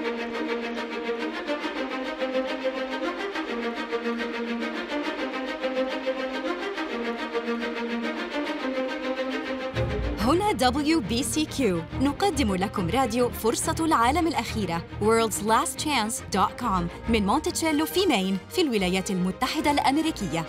هنا WBCQ نقدم لكم راديو فرصة العالم الأخيرة worldslastchance.com من مونتشيلو في مين في الولايات المتحدة الأمريكية.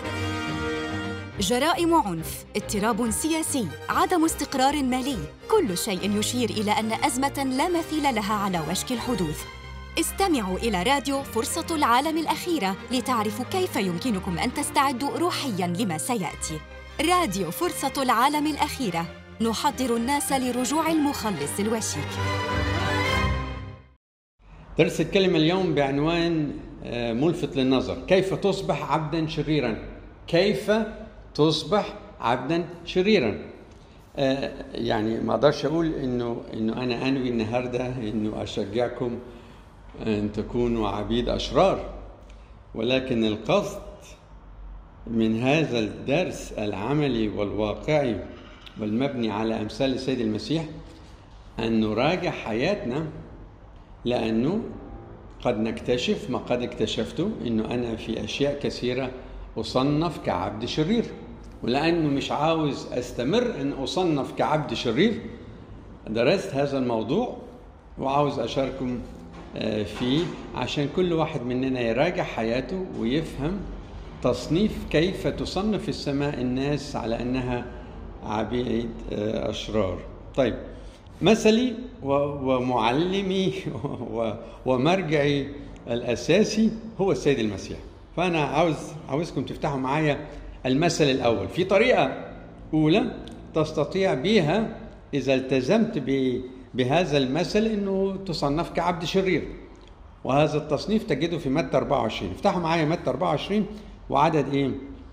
جرائم عنف، اضطراب سياسي، عدم استقرار مالي، كل شيء يشير إلى أن أزمة لا مثيل لها على وشك الحدوث. استمعوا إلى راديو فرصة العالم الأخيرة لتعرفوا كيف يمكنكم أن تستعدوا روحياً لما سيأتي. راديو فرصة العالم الأخيرة، نحضر الناس لرجوع المخلص الوشيك. درس الكلمة اليوم بعنوان ملفت للنظر: كيف تصبح عبداً شريراً؟ كيف تصبح عبداً شريراً؟ يعني ما أقدرش أقول إنه أنا أنوي النهاردة إنه أشجعكم أن تكونوا عبيد أشرار، ولكن القصد من هذا الدرس العملي والواقعي والمبني على أمثال السيد المسيح أن نراجع حياتنا، لأنه قد نكتشف ما قد اكتشفته، إنه أنا في أشياء كثيرة أصنف كعبد شرير، ولأنه مش عاوز أستمر أن أصنف كعبد شرير درست هذا الموضوع وعاوز أشاركم فيه عشان كل واحد مننا يراجع حياته ويفهم تصنيف كيف تصنف السماء الناس على أنها عبيد أشرار. طيب، مثلي ومعلمي ومرجعي الأساسي هو السيد المسيح، فأنا عاوزكم تفتحوا معايا المثل الأول في طريقة أولى تستطيع بها إذا التزمت بهذا المثل أنه تصنف كعبد شرير، وهذا التصنيف تجده في متى 24. افتحوا معايا متى 24 وعدد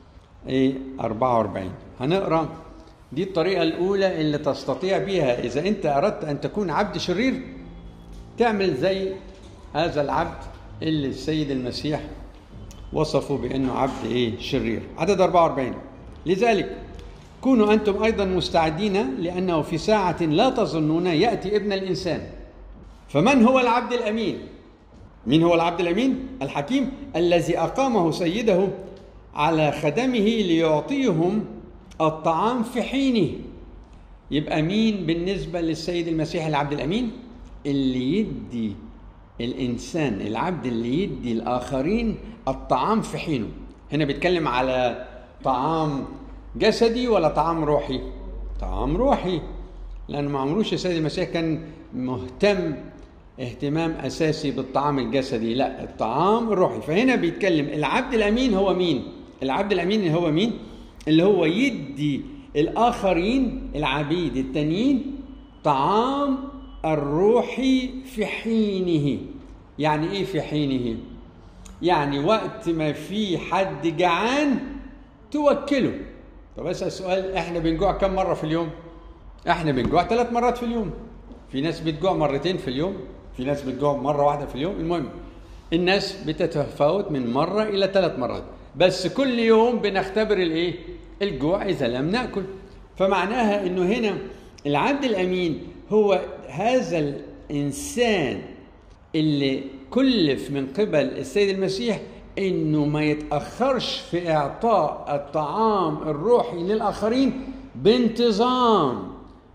44. هنقرأ دي الطريقة الأولى اللي تستطيع بها إذا أنت أردت أن تكون عبد شرير تعمل زي هذا العبد اللي السيد المسيح وصفه بأنه عبد شرير. عدد 44: لذلك كونوا أنتم أيضا مستعدين، لأنه في ساعة لا تظنون يأتي ابن الإنسان. فمن هو العبد الأمين؟ مين هو العبد الأمين؟ الحكيم الذي أقامه سيده على خدمه ليعطيهم الطعام في حينه. يبقى مين بالنسبة للسيد المسيح العبد الأمين؟ اللي يدي الإنسان، العبد اللي يدي الآخرين الطعام في حينه. هنا بيتكلم على طعام جسدي ولا طعام روحي؟ طعام روحي، لأنه ما عمروش السيد المسيح كان مهتم اهتمام أساسي بالطعام الجسدي، لا، الطعام الروحي. فهنا بيتكلم العبد الأمين هو مين؟ العبد الأمين هو مين؟ اللي هو يدي الآخرين العبيد التانيين طعام الروحي في حينه. يعني إيه في حينه؟ يعني وقت ما في حد جعان توكله. طب أسأل سؤال: إحنا بنجوع كم مرة في اليوم؟ إحنا بنجوع 3 مرات في اليوم. في ناس بتجوع مرتين في اليوم، في ناس بتجوع مرة واحدة في اليوم. المهم الناس بتتفاوت من مرة إلى 3 مرات، بس كل يوم بنختبر الجوع إذا لم نأكل. فمعناها إنه هنا العبد الأمين هو هذا الإنسان اللي كلف من قبل السيد المسيح إنه ما يتأخرش في إعطاء الطعام الروحي للآخرين بانتظام.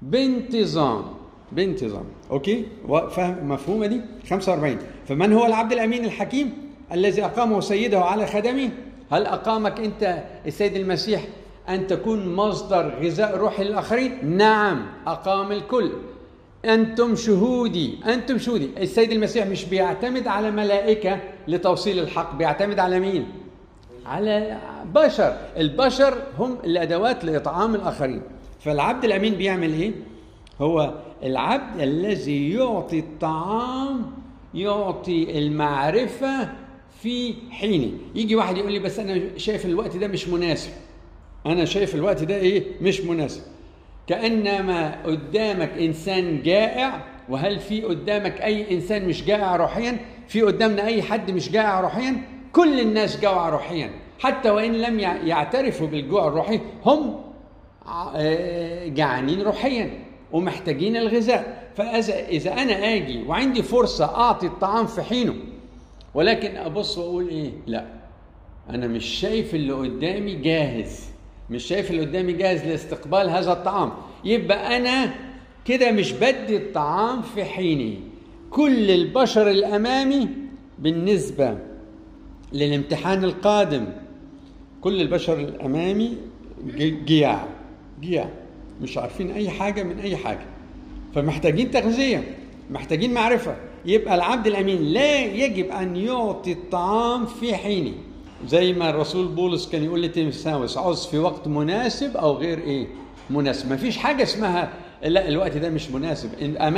أوكي؟ فهم مفهومة دي؟ 45: فمن هو العبد الأمين الحكيم الذي أقامه سيده على خدمه؟ هل أقامك أنت السيد المسيح أن تكون مصدر غذاء روحي للآخرين؟ نعم، أقام الكل. أنتم شهودي. السيد المسيح مش بيعتمد على ملائكة لتوصيل الحق، بيعتمد على مين؟ على بشر. البشر هم الأدوات لإطعام الآخرين. فالعبد الأمين بيعمل إيه؟ هو العبد الذي يعطي الطعام، يعطي المعرفة في حينه. يجي واحد يقول لي: بس أنا شايف الوقت ده مش مناسب. أنا شايف الوقت ده مش مناسب. كأنما قدامك إنسان جائع. وهل في قدامك أي إنسان مش جائع روحيا؟ في قدامنا أي حد مش جائع روحيا؟ كل الناس جوع روحيا، حتى وإن لم يعترفوا بالجوع الروحي هم جعانين روحيا. ومحتاجين الغذاء. فإذا أنا آجي وعندي فرصة أعطي الطعام في حينه، ولكن أبص وأقول إيه؟ لا، أنا مش شايف اللي قدامي جاهز، مش شايف اللي قدامي جاهز لاستقبال هذا الطعام، يبقى أنا كده مش بدي الطعام في حينه. كل البشر الأمامي بالنسبة للامتحان القادم، كل البشر الأمامي جياع، مش عارفين أي حاجة من أي حاجة، فمحتاجين تغذية، محتاجين معرفة. يبقى العبد الأمين لا يجب أن يعطي الطعام في حينه، زي ما الرسول بولس كان يقول لتيموثاوس: عوز في وقت مناسب أو غير مناسب. مفيش حاجة اسمها لا الوقت ده مش مناسب.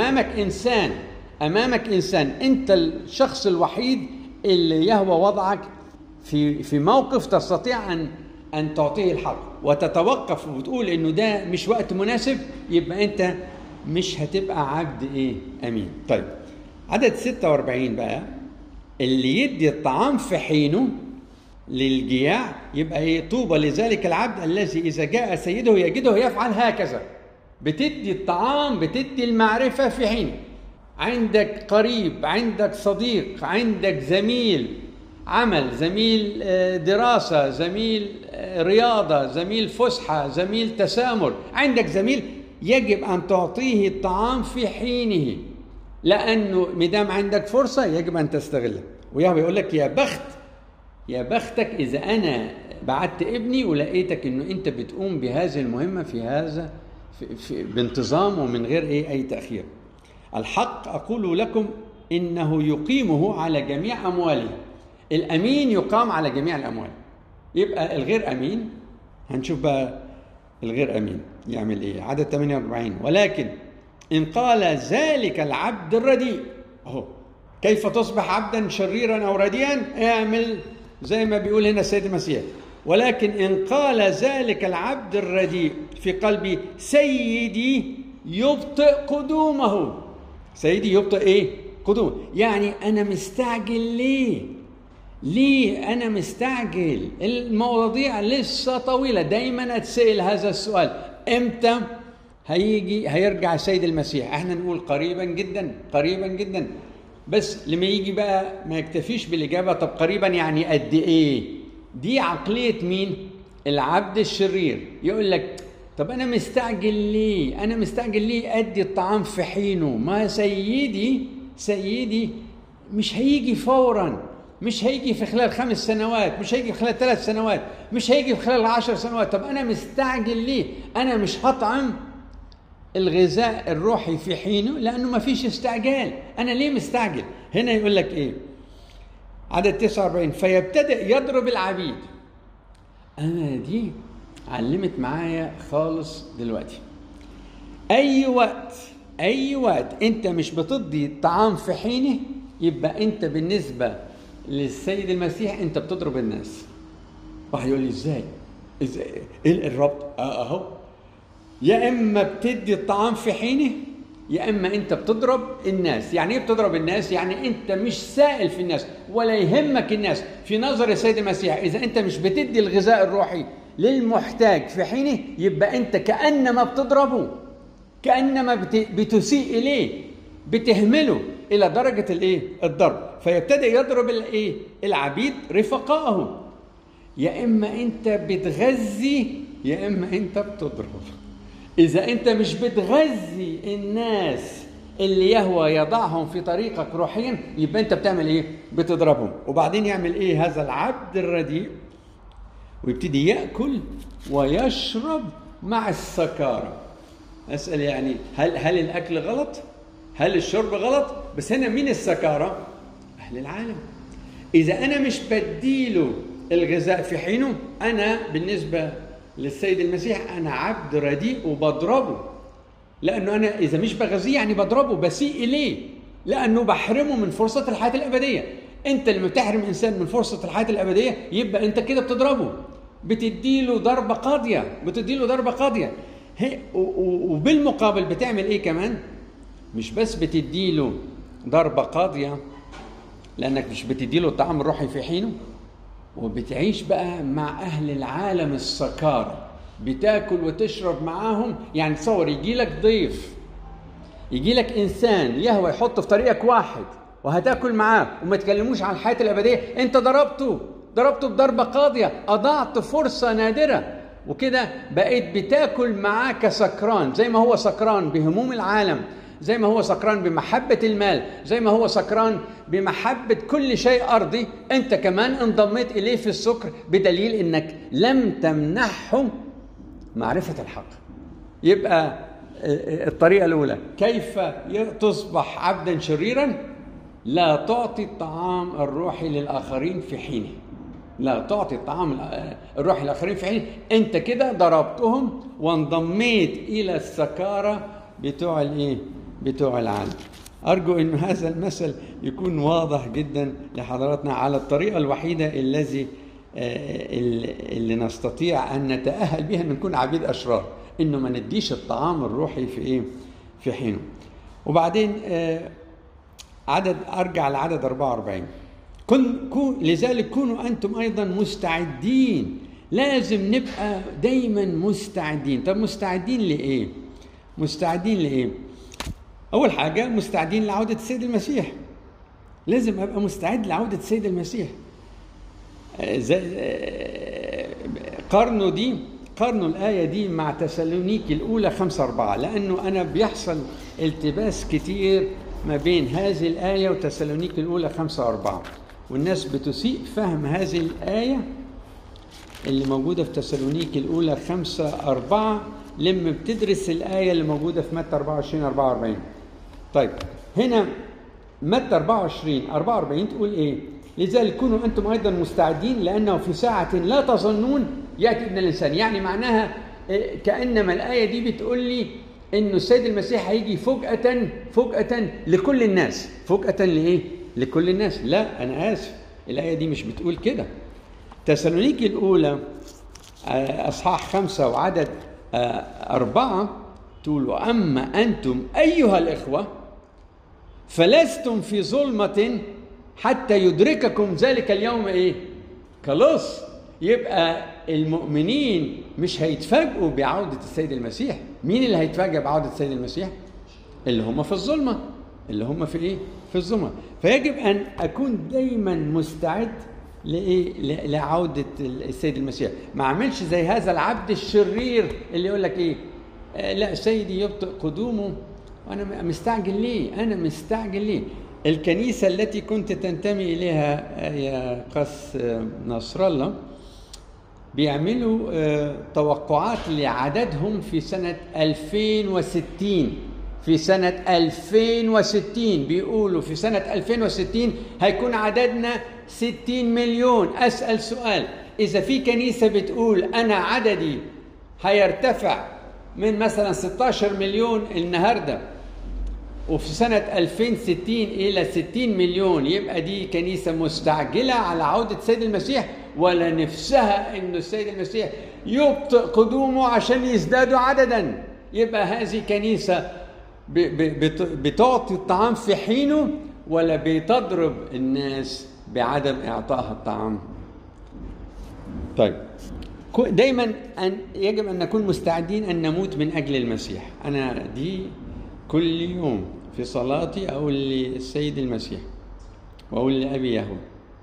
أمامك إنسان، أنت الشخص الوحيد اللي يهوى وضعك في موقف تستطيع أن تعطيه الحق، وتتوقف وتقول إنه ده مش وقت مناسب، يبقى أنت مش هتبقى عبد أمين. طيب، عدد 46 بقى: اللي يدي الطعام في حينه للجياع يبقى طوبى لذلك العبد الذي إذا جاء سيده يجده يفعل هكذا. بتدي الطعام، بتدي المعرفة في حينه. عندك قريب، عندك صديق، عندك زميل عمل، زميل دراسة، زميل رياضة، زميل فسحة، زميل تسامر، عندك زميل، يجب أن تعطيه الطعام في حينه، لأنه مدام عندك فرصة يجب أن تستغلها. ويهوه يقول لك: يا بختك إذا أنا بعت ابني ولقيتك إنه أنت بتقوم بهذه المهمة بانتظام ومن غير أي تأخير. الحق أقول لكم إنه يقيمه على جميع أمواله. الأمين يقام على جميع الأموال. يبقى الغير أمين، هنشوف بقى الغير أمين يعمل إيه. عدد 48: ولكن إن قال ذلك العبد الرديء، كيف تصبح عبدا شريرا أو رديئا؟ اعمل زي ما بيقول هنا السيد المسيح: ولكن إن قال ذلك العبد الرديء في قلبي: سيدي يبطئ قدومه. سيدي يبطئ قدومه، يعني أنا مستعجل ليه أنا مستعجل؟ المواضيع لسه طويلة. دايما أتسأل هذا السؤال: إمتى هيرجع السيد المسيح؟ احنا نقول قريبا جدا، بس لما يجي بقى ما يكتفيش بالإجابة طب قريبا يعني قد إيه. دي عقلية مين؟ العبد الشرير. يقول لك: طب أنا مستعجل ليه أدي الطعام في حينه؟ ما سيدي مش هيجي فورا، مش هيجي في خلال 5 سنوات، مش هيجي في خلال 3 سنوات، مش هيجي في خلال 10 سنوات. طب أنا مستعجل ليه؟ أنا مش هطعم الغذاء الروحي في حينه لأنه ما فيش استعجال. أنا ليه مستعجل؟ هنا يقول لك إيه؟ عدد 49: فيبتدئ يضرب العبيد. أنا دي علمت معايا خالص دلوقتي. أي وقت أنت مش بتدي الطعام في حينه، يبقى أنت بالنسبة للسيد المسيح أنت بتضرب الناس. واحد يقول لي: إزاي؟ إيه الربط؟ أهو، يا إما بتدي الطعام في حينه، يا إما أنت بتضرب الناس. يعني إيه بتضرب الناس؟ يعني أنت مش سائل في الناس ولا يهمك الناس. في نظر السيد المسيح إذا أنت مش بتدي الغذاء الروحي للمحتاج في حينه، يبقى أنت كأنما بتضربه، كأنما بتسيء إليه، بتهمله إلى درجة الضرب. فيبتدئ يضرب العبيد رفقائه. يا إما أنت بتغذي يا إما أنت بتضرب. إذا أنت مش بتغذي الناس اللي يهوى يضعهم في طريقك روحيا، يبقى أنت بتعمل بتضربهم. وبعدين يعمل هذا العبد الرديء؟ ويبتدي يأكل ويشرب مع السكارى. أسأل يعني هل الأكل غلط؟ هل الشرب غلط؟ بس هنا مين السكارى؟ أهل العالم. إذا أنا مش بديله الغذاء في حينه، أنا بالنسبة للسيد المسيح أنا عبد رديء وبضربه، لأنه أنا إذا مش بغذيه يعني بضربه، بسيء إليه، لأنه بحرمه من فرصة الحياة الأبدية. أنت لما تحرم إنسان من فرصة الحياة الأبدية يبقى أنت كده بتضربه، بتديله ضربة قاضية. وبالمقابل بتعمل كمان؟ مش بس بتديله ضربة قاضية لأنك مش بتديله الطعام الروحي في حينه، وبتعيش بقى مع أهل العالم السكارى، بتاكل وتشرب معاهم. يعني تصور يجي لك ضيف يجي لك إنسان يهوى يحطه في طريقك واحد وهتاكل معاه وما تكلموش عن الحياة الأبدية، أنت ضربته بضربة قاضية، أضعت فرصة نادرة، وكده بقيت بتاكل معاه كسكران، زي ما هو سكران بهموم العالم، زي ما هو سكران بمحبة المال، زي ما هو سكران بمحبة كل شيء أرضي، أنت كمان انضميت إليه في السكر، بدليل أنك لم تمنحه معرفة الحق. يبقى الطريقة الأولى، كيف تصبح عبدا شريرا؟ لا تعطي الطعام الروحي للآخرين في حينه. لا تعطي الطعام الروحي للآخرين في حينه. أنت كده ضربتهم وانضميت إلى السكارة بتوع العالم. أرجو أن هذا المثل يكون واضح جدا لحضراتنا على الطريقة الوحيدة اللي نستطيع أن نتأهل بها أن نكون عبيد أشرار، إنه ما نديش الطعام الروحي في حينه. وبعدين أرجع لعدد 44. لذلك كونوا أنتم أيضا مستعدين. لازم نبقى دايما مستعدين. طب مستعدين لإيه؟ أول حاجة مستعدين لعودة السيد المسيح. لازم أبقى مستعد لعودة السيد المسيح. قارنوا الآية دي مع تسالونيكي الأولى 5:4، لأنه أنا بيحصل التباس كتير ما بين هذه الآية وتسالونيكي الأولى 5:4، والناس بتسيء فهم هذه الآية اللي موجودة في تسالونيكي الأولى 5:4 لما بتدرس الآية اللي موجودة في متى 24:44. طيب هنا متى 24:44 تقول إيه؟ لذلك كونوا أنتم أيضا مستعدين لأنه في ساعة لا تظنون يأتي ابن الإنسان. يعني معناها كأنما الآية دي بتقول لي إنه السيد المسيح هيجي فجأة لكل الناس. فجأة لإيه؟ لكل الناس. لا أنا آسف، الآية دي مش بتقول كده. تسالونيكي الأولى أصحاح 5 وعدد 4 تقول: وأما أنتم أيها الإخوة فلستم في ظلمة حتى يدرككم ذلك اليوم إيه؟ خلاص. يبقى المؤمنين مش هيتفاجئوا بعودة السيد المسيح. مين اللي هيتفاجئ بعودة السيد المسيح؟ اللي هم في الظلمة، اللي هم في إيه؟ في الظلمة. فيجب أن أكون دايما مستعد لعودة السيد المسيح. ما أعملش زي هذا العبد الشرير اللي يقول لك إيه؟ لا سيدي يبطئ قدومه وأنا مستعجل ليه؟ الكنيسة التي كنت تنتمي إليها يا قس نصر الله بيعملوا توقعات لعددهم في سنة 2060. في سنة 2060 بيقولوا في سنة 2060 هيكون عددنا 60 مليون. أسأل سؤال: إذا في كنيسة بتقول أنا عددي هيرتفع من مثلا 16 مليون النهاردة وفي سنة 2060 إلى 60 مليون، يبقى دي كنيسة مستعجلة على عودة السيد المسيح، ولا نفسها إنه السيد المسيح يبطئ قدومه عشان يزدادوا عددا؟ يبقى هذه كنيسة بتعطي الطعام في حينه ولا بتضرب الناس بعدم إعطائها الطعام؟ طيب دايما يجب أن نكون مستعدين أن نموت من أجل المسيح. أنا دي كل يوم في صلاتي أقول للسيد المسيح وأقول لأبي يهوه: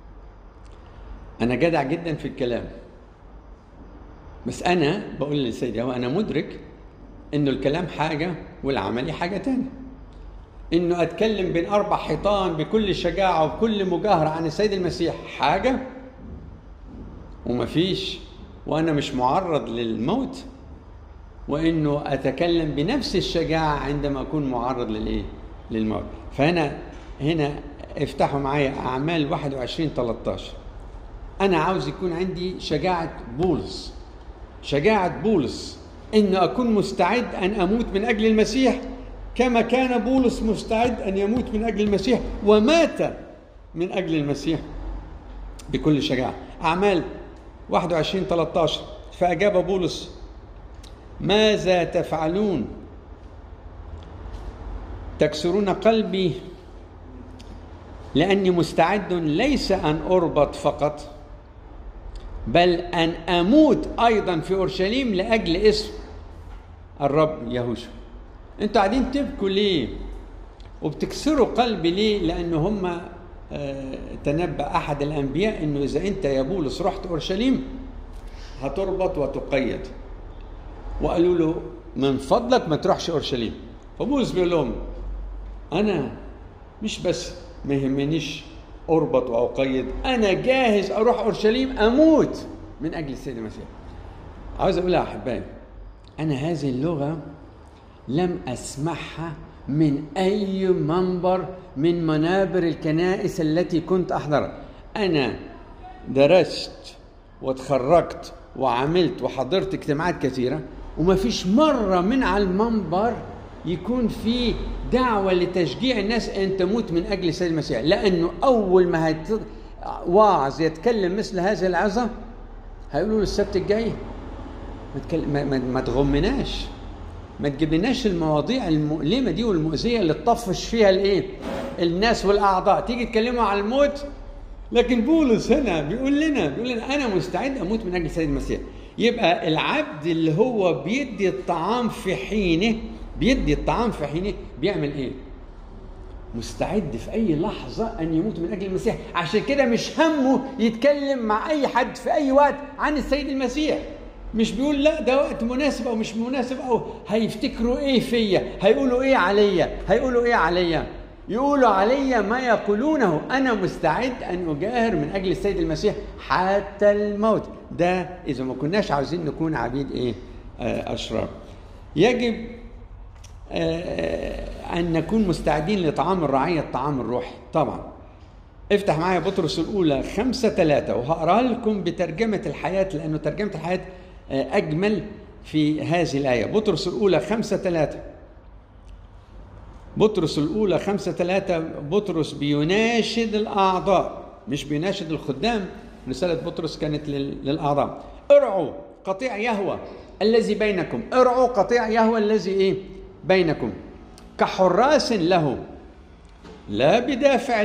أنا جدع جدا في الكلام، بس أنا بقول للسيد يهوه أنا مدرك إنه الكلام حاجة والعمل حاجة تانية. إنه أتكلم بين 4 حيطان بكل شجاعة وبكل مجاهرة عن السيد المسيح حاجة، ومفيش وأنا مش معرض للموت، وإنه أتكلم بنفس الشجاعة عندما أكون معرض للموت. فهنا افتحوا معايا أعمال 21:13. أنا عاوز يكون عندي شجاعة بولس إن أكون مستعد أن أموت من أجل المسيح كما كان بولس مستعد أن يموت من أجل المسيح ومات من أجل المسيح بكل شجاعة. أعمال 21:13: فأجاب بولس: ماذا تفعلون؟ تكسرون قلبي لأني مستعد ليس أن أربط فقط بل أن أموت أيضا في أورشليم لأجل اسم الرب يهوشع. انتوا قاعدين تبكوا ليه وبتكسروا قلبي ليه؟ لأنه هم تنبأ أحد الأنبياء إنه إذا أنت يا بولس رحت أورشليم هتربط وتقيد، وقالوا له من فضلك ما تروحش أورشليم. فبولس بيقول لهم أنا مش بس ما يهمنيش أربط وأقيد، أنا جاهز أروح أورشليم أموت من أجل السيد المسيح. عاوز أقولها أحبائي، أنا هذه اللغة لم أسمعها من أي منبر من منابر الكنائس التي كنت أحضرها. أنا درست وتخرجت وعملت وحضرت اجتماعات كثيرة، وما فيش مرة من على المنبر يكون في دعوة لتشجيع الناس أن تموت من أجل السيد المسيح، لأنه أول ما واعظ يتكلم مثل هذه العظة هيقولوا له السبت الجاي ما تغمناش، ما تجيبلناش المواضيع المؤلمة دي والمؤذية اللي تطفش فيها الناس والأعضاء، تيجي تكلموا على الموت. لكن بولس هنا بيقول لنا أنا مستعد أموت من أجل السيد المسيح. يبقى العبد اللي هو بيدي الطعام في حينه بيعمل إيه؟ مستعد في أي لحظة أن يموت من أجل المسيح. عشان كده مش همه يتكلم مع أي حد في أي وقت عن السيد المسيح. مش بيقول لا ده وقت مناسب أو مش مناسب، أو هيفتكروا إيه فيا، هيقولوا إيه عليا، يقولوا عليا ما يقولونه. أنا مستعد أن أجاهر من أجل السيد المسيح حتى الموت. ده إذا ما كناش عاوزين نكون عبيد أشرار. يجب أن نكون مستعدين لطعام الرعية، الطعام الروحي. طبعا افتح معايا بطرس الأولى 5:3 وهقرأ لكم بترجمة الحياة، لأنه ترجمة الحياة أجمل في هذه الآية. بطرس الأولى 5:3. بطرس الأولى 5:3. بطرس بيناشد الأعضاء، مش بيناشد الخدام. رسالة بطرس كانت للأعضاء. ارعوا قطيع يهوه الذي بينكم. ارعوا قطيع يهوه الذي بينكم كحراس له، لا بدافع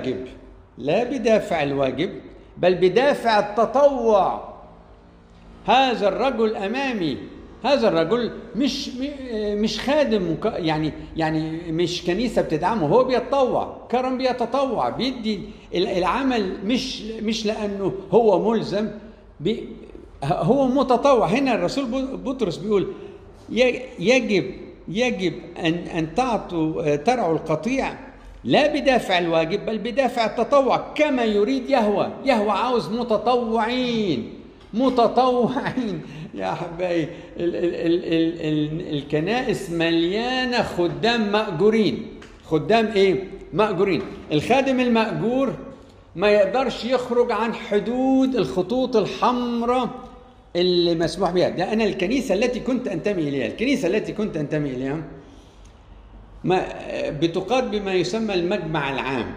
الواجب بل بدافع التطوع. هذا الرجل أمامي، هذا الرجل مش خادم، يعني مش كنيسة بتدعمه، هو بيتطوع، كرم بيتطوع، بيدي العمل مش لأنه هو ملزم، هو متطوع. هنا الرسول بطرس بيقول يجب أن ترعوا القطيع لا بدافع الواجب بل بدافع التطوع كما يريد يهوه. يهوه عاوز متطوعين يا أحبائي. الكنائس مليانة خدام مأجورين. خدام مأجورين. الخادم المأجور ما يقدرش يخرج عن حدود الخطوط الحمراء اللي مسموح بها. ده أنا الكنيسة التي كنت أنتمي إليها بتقاد بما يسمى المجمع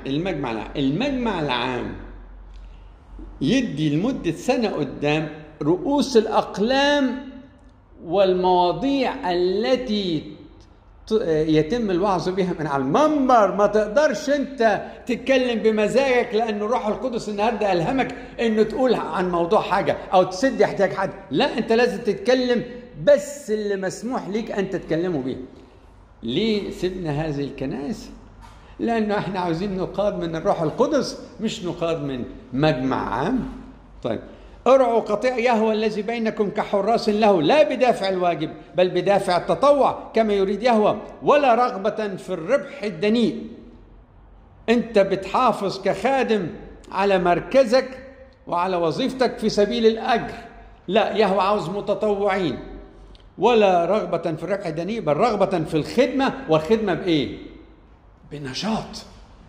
العام يدي لمدة سنة قدام رؤوس الأقلام والمواضيع التي يتم الوعظ بها من على المنبر. ما تقدرش انت تتكلم بمزاجك لأن الروح القدس النهاردة ألهمك انه تقول عن موضوع حاجة او تسد احتياج حد. لا، انت لازم تتكلم بس اللي مسموح ليك ان تتكلموا بيه. ليه سيبنا هذه الكنائس؟ لأنه احنا عاوزين نقاد من الروح القدس، مش نقاد من مجمع عام. طيب، ارعوا قطيع يهوه الذي بينكم كحراس له لا بدافع الواجب بل بدافع التطوع كما يريد يهوه ولا رغبة في الربح الدنيء. انت بتحافظ كخادم على مركزك وعلى وظيفتك في سبيل الأجر. لا، يهوه عاوز متطوعين. ولا رغبة في الربح الدنيء بل رغبة في الخدمة. والخدمة بإيه؟ بنشاط.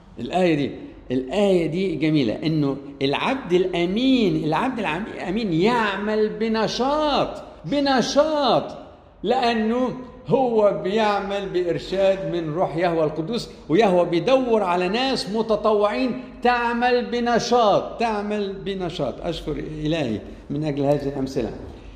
الآية دي جميلة، إنه العبد الأمين يعمل بنشاط لأنه هو بيعمل بإرشاد من روح يهوه القدوس، ويهوه بيدور على ناس متطوعين تعمل بنشاط. أشكر إلهي من أجل هذه الأمثلة.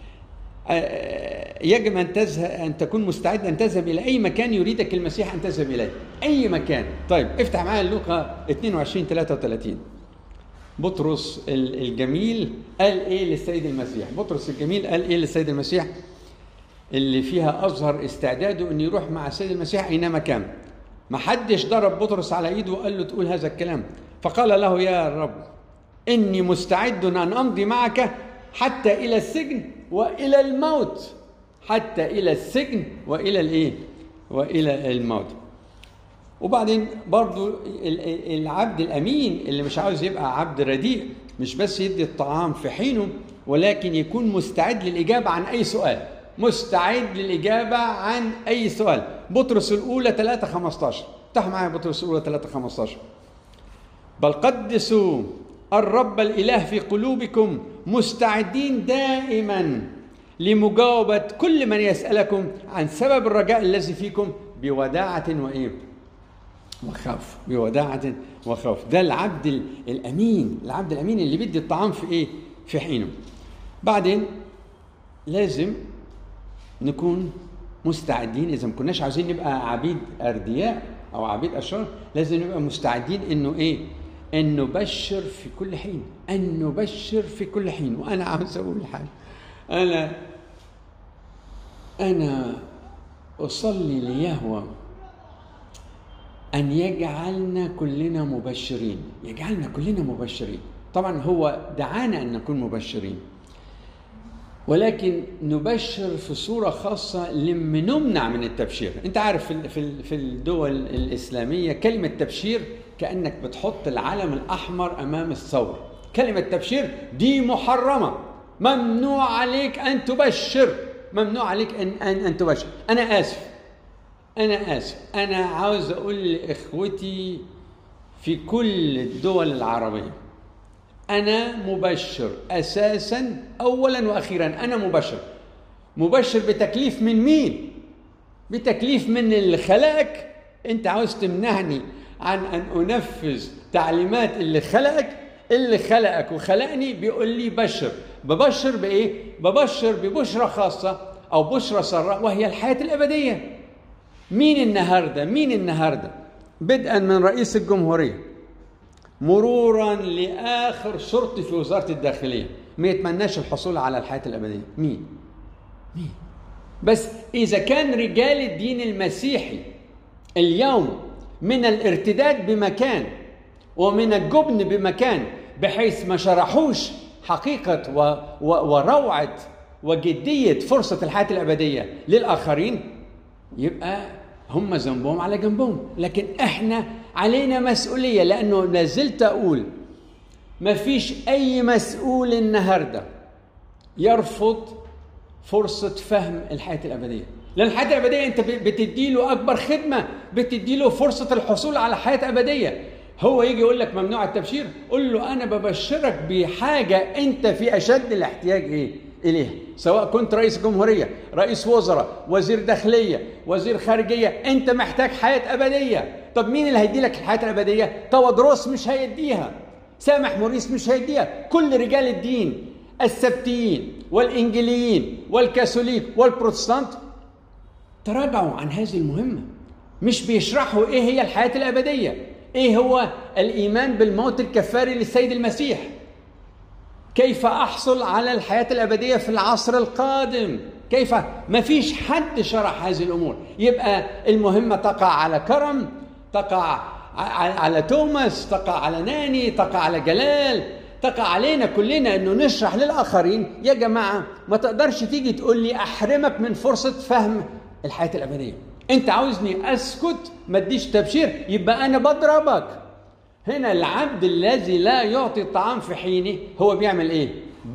يجب أن تكون مستعد أن تذهب إلى أي مكان يريدك المسيح أن تذهب إليه، أي مكان. طيب، افتح معايا لوقا 22:33. بطرس الجميل قال إيه للسيد المسيح؟ اللي فيها أظهر استعداده أن يروح مع السيد المسيح أينما كان. ما حدش ضرب بطرس على إيده وقال له تقول هذا الكلام، فقال له يا رب إني مستعد أن أمضي معك حتى إلى السجن وإلى الموت، حتى إلى السجن وإلى الإيه؟ وإلى الموت. وبعدين برضو العبد الأمين اللي مش عاوز يبقى عبد رديء، مش بس يدي الطعام في حينه، ولكن يكون مستعد للإجابة عن أي سؤال، مستعد للإجابة عن أي سؤال. بطرس الأولى 3:15، افتح معايا بطرس الأولى 3:15. بل قدسوا الرب الإله في قلوبكم مستعدين دائما لمجاوبة كل من يسألكم عن سبب الرجاء الذي فيكم بوداعة وإيه؟ وخوف. بوداعة وخوف. ده العبد الأمين، العبد الأمين اللي بيدي الطعام في إيه؟ في حينه. بعدين لازم نكون مستعدين، إذا ما كناش عاوزين نبقى عبيد أردياء أو عبيد أشرار، لازم نبقى مستعدين إنه إيه؟ أن نبشر في كل حين، أن نبشر في كل حين. وأنا عاوز أقول حاجة، أنا أصلي ليهوه أن يجعلنا كلنا مبشرين، يجعلنا كلنا مبشرين. طبعا هو دعانا أن نكون مبشرين، ولكن نبشر في صورة خاصة لما نمنع من التبشير. أنت عارف في الدول الإسلامية كلمة تبشير كأنك بتحط العلم الأحمر أمام الثور. كلمة تبشير دي محرمة، ممنوع عليك أن تبشر، ممنوع عليك أن تبشر. أنا آسف، أنا عاوز أقول لإخوتي في كل الدول العربية، أنا مبشر أساساً أولاً وأخيراً. أنا مبشر بتكليف من مين؟ بتكليف من اللي خلقك. أنت عاوز تمنعني عن أن أنفذ تعليمات اللي خلقك وخلقني؟ بيقول لي ببشر بإيه؟ ببشر ببشرة خاصة أو بشرة سراء، وهي الحياة الأبدية. مين النهاردة بدءاً من رئيس الجمهورية مرورا لآخر شرطي في وزارة الداخلية ما يتمناش الحصول على الحياة الأبدية؟ مين؟ بس إذا كان رجال الدين المسيحي اليوم من الارتداد بمكان ومن الجبن بمكان، بحيث ما شرحوش حقيقة وروعة وجدية فرصة الحياة الأبدية للآخرين، يبقى هم ذنبهم على جنبهم. لكن احنا علينا مسؤولية، لأنه لازلت أقول ما فيش أي مسؤول النهاردة يرفض فرصة فهم الحياة الأبدية، لأن الحياة الأبدية أنت بتديله أكبر خدمة، بتديله فرصة الحصول على حياة أبدية. هو يجي يقول لك ممنوع التبشير، قل له أنا ببشرك بحاجة أنت في أشد الاحتياج إليه، سواء كنت رئيس جمهورية، رئيس وزراء، وزير داخلية، وزير خارجية، أنت محتاج حياة أبدية. طب مين اللي هيدي لك الحياة الأبدية؟ تودروس مش هيديها، سامح موريس مش هيديها، كل رجال الدين السبتيين والإنجيليين والكاثوليك والبروتستانت تراجعوا عن هذه المهمة، مش بيشرحوا إيه هي الحياة الأبدية، إيه هو الإيمان بالموت الكفاري للسيد المسيح، كيف أحصل على الحياة الأبدية في العصر القادم، كيف. ما فيش حد شرح هذه الأمور. يبقى المهمة تقع على كرم، تقع على توماس، تقع على ناني، تقع على جلال، تقع علينا كلنا أنه نشرح للآخرين. يا جماعة ما تقدرش تيجي تقول لي أحرمك من فرصة فهم الحياة الأبدية. أنت عاوزني أسكت ما اديش تبشير، يبقى أنا بضربك. هنا العبد الذي لا يعطي الطعام في حينه هو بيعمل إيه؟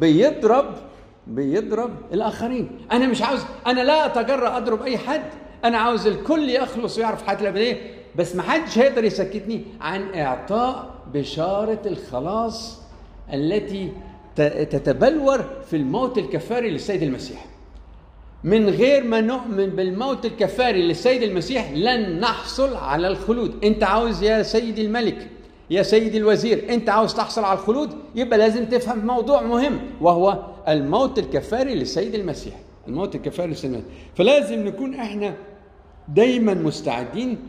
بيضرب الآخرين. أنا مش عاوز، أنا لا أتجرأ أضرب أي حد، أنا عاوز الكل يخلص ويعرف حياة الأبدية، بس ما حدش هيقدر يسكتني عن إعطاء بشارة الخلاص التي تتبلور في الموت الكفاري للسيد المسيح. من غير ما نؤمن بالموت الكفاري للسيد المسيح لن نحصل على الخلود. أنت عاوز يا سيدي الملك، يا سيدي الوزير، أنت عاوز تحصل على الخلود، يبقى لازم تفهم موضوع مهم، وهو الموت الكفاري للسيد المسيح. الموت الكفاري للسيد المسيح. فلازم نكون احنا دايما مستعدين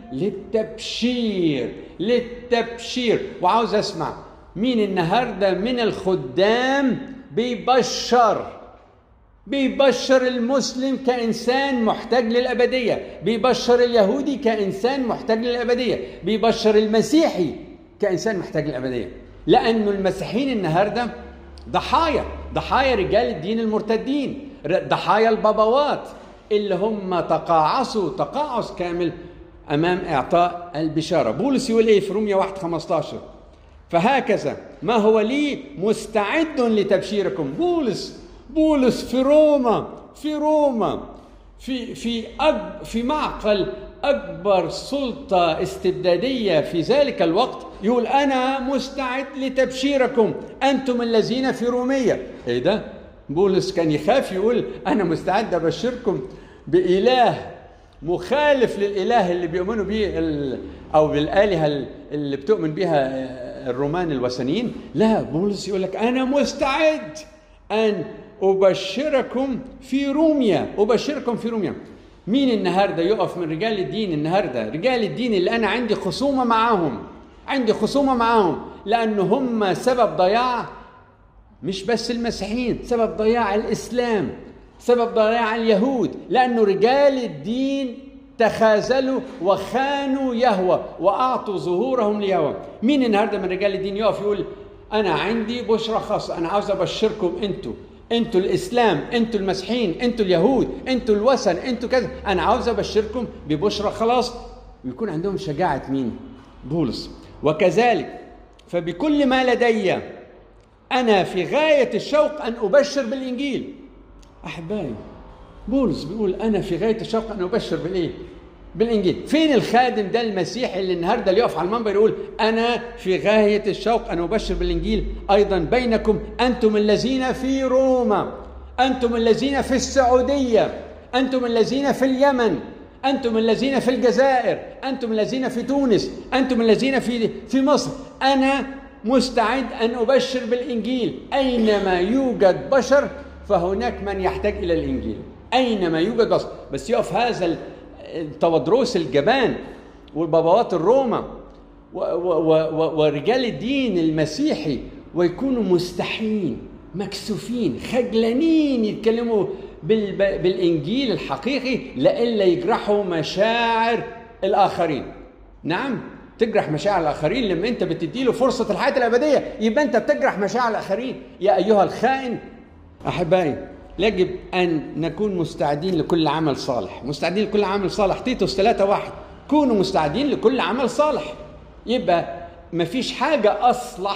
للتبشير. وعاوز اسمع مين النهارده من الخدام بيبشر بيبشر المسلم كإنسان محتاج للأبدية، بيبشر اليهودي كإنسان محتاج للأبدية، بيبشر المسيحي كإنسان محتاج للأبدية. لأنه المسيحيين النهاردة ضحايا رجال الدين المرتدين، ضحايا البابوات اللي هم تقاعسوا تقاعس كامل أمام إعطاء البشارة. بولس يقول إيه في رومية 1:15؟ فهكذا ما هو لي مستعد لتبشيركم. بولس في روما في معقل أكبر سلطة استبدادية في ذلك الوقت، يقول أنا مستعد لتبشيركم أنتم الذين في رومية. إيه ده؟ بولس كان يخاف يقول أنا مستعد أبشركم بإله مخالف للإله اللي بيؤمنوا به أو بالآلهة اللي بتؤمن بها الرومان الوثنيين. لا، بولس يقول لك أنا مستعد أن أبشركم في روميا. مين النهاردة يقف من رجال الدين النهاردة؟ رجال الدين اللي أنا عندي خصومة معاهم لأن هم سبب ضياع مش بس المسيحيين، سبب ضياع الإسلام، سبب ضياع اليهود، لأنه رجال الدين تخاذلوا وخانوا يهوه وأعطوا ظهورهم ليهوه. مين النهاردة من رجال الدين يقف يقول أنا عندي بشرى خاصة، أنا عاوز أبشركم أنتوا الإسلام، أنتوا المسيحيين، أنتوا اليهود، أنتوا الوثن، أنتوا كذا، أنا عاوز أبشركم ببشرى خلاص. ويكون عندهم شجاعة مين؟ بولس. وكذلك فبكل ما لدي أنا في غاية الشوق أن أبشر بالإنجيل. أحبائي، بولس بيقول أنا في غاية الشوق أن أبشر بالإنجيل. فين الخادم ده المسيحي اللي النهاردة اللي يقف على المنبر يقول أنا في غاية الشوق أن أبشر بالإنجيل أيضا بينكم أنتم الذين في روما، أنتم الذين في السعودية، أنتم الذين في اليمن، أنتم الذين في الجزائر، أنتم الذين في تونس، أنتم الذين في مصر. أنا مستعد أن أبشر بالإنجيل. أينما يوجد بشر فهناك من يحتاج إلى الإنجيل، أينما يوجد بشر. بس يقف هذا التودروس الجبان والبابوات الروما ورجال الدين المسيحي ويكونوا مستحيين مكسوفين خجلانين يتكلموا بالإنجيل الحقيقي لئلا يجرحوا مشاعر الآخرين. نعم، تجرح مشاعر الآخرين لما أنت بتديله فرصة الحياة الأبدية، يبقى أنت بتجرح مشاعر الآخرين يا أيها الخائن. أحبائي، يجب أن نكون مستعدين لكل عمل صالح. مستعدين لكل عمل صالح. تيتوس 3:1 كونوا مستعدين لكل عمل صالح. يبقى مفيش حاجة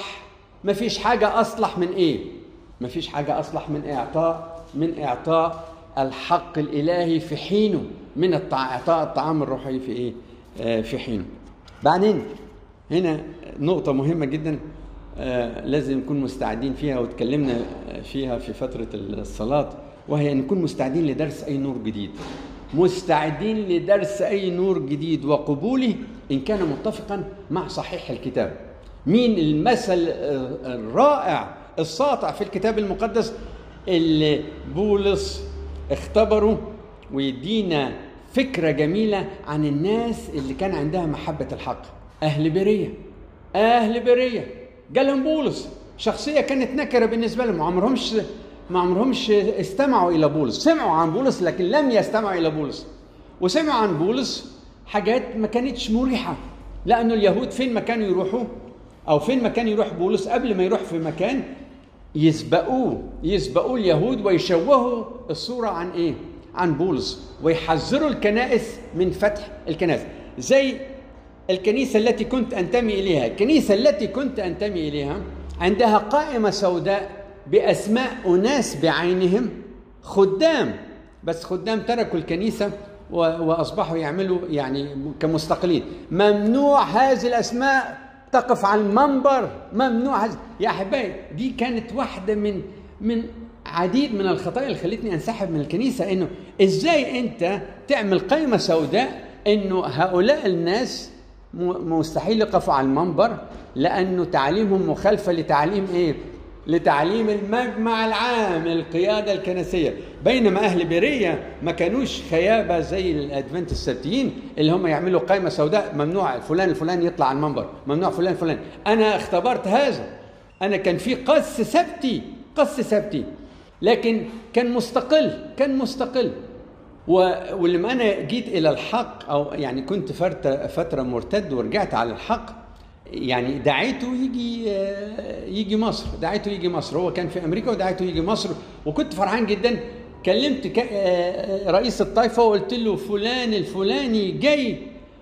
أصلح من إيه؟ مفيش حاجة أصلح من إعطاء الحق الإلهي في حينه، من إعطاء الطعام الروحي في إيه؟ في حينه. بعدين هنا نقطة مهمة جدا لازم نكون مستعدين فيها وتكلمنا فيها في فترة الصلاة، وهي أن نكون مستعدين لدرس أي نور جديد. مستعدين لدرس أي نور جديد وقبوله إن كان متفقا مع صحيح الكتاب. مين المثل الرائع الساطع في الكتاب المقدس اللي بولس اختبره ويدينا فكرة جميلة عن الناس اللي كان عندها محبة الحق؟ أهل برية جالهم بولس، شخصية كانت نكرة بالنسبة لهم، ما عمرهمش استمعوا إلى بولس. سمعوا عن بولس لكن لم يستمعوا إلى بولس، وسمعوا عن بولس حاجات ما كانتش مريحة، لأنه اليهود فين ما كانوا يروحوا أو فين ما كان يروح بولس قبل ما يروح في مكان يسبقوه اليهود ويشوهوا الصورة عن إيه؟ عن بولس، ويحذروا الكنائس من فتح الكنائس. زي الكنيسة التي كنت أنتمي إليها، عندها قائمة سوداء بأسماء أناس بعينهم خدام، بس خدام تركوا الكنيسة وأصبحوا يعملوا يعني كمستقلين. ممنوع هذه الأسماء تقف على المنبر، ممنوع هذه. يا أحبائي، دي كانت واحدة من عديد من الخطايا اللي خلتني أنسحب من الكنيسة. إنه إزاي أنت تعمل قائمة سوداء إنه هؤلاء الناس مستحيل يقفوا على المنبر لأنه تعليمهم مخالفة لتعليم إيه؟ لتعليم المجمع العام، القيادة الكنسية. بينما أهل برية ما كانوش خيابة زي الأدفنت السبتيين اللي هم يعملوا قائمة سوداء، ممنوع فلان الفلاني يطلع على المنبر، ممنوع فلان الفلاني. أنا اختبرت هذا. أنا كان في قس سبتي لكن كان مستقل. ولما أنا جيت إلى الحق، أو يعني كنت فترة مرتد ورجعت على الحق، يعني دعيته يجي مصر. هو كان في أمريكا ودعيته يجي مصر، وكنت فرحان جدا. كلمت رئيس الطائفة وقلت له فلان الفلاني جاي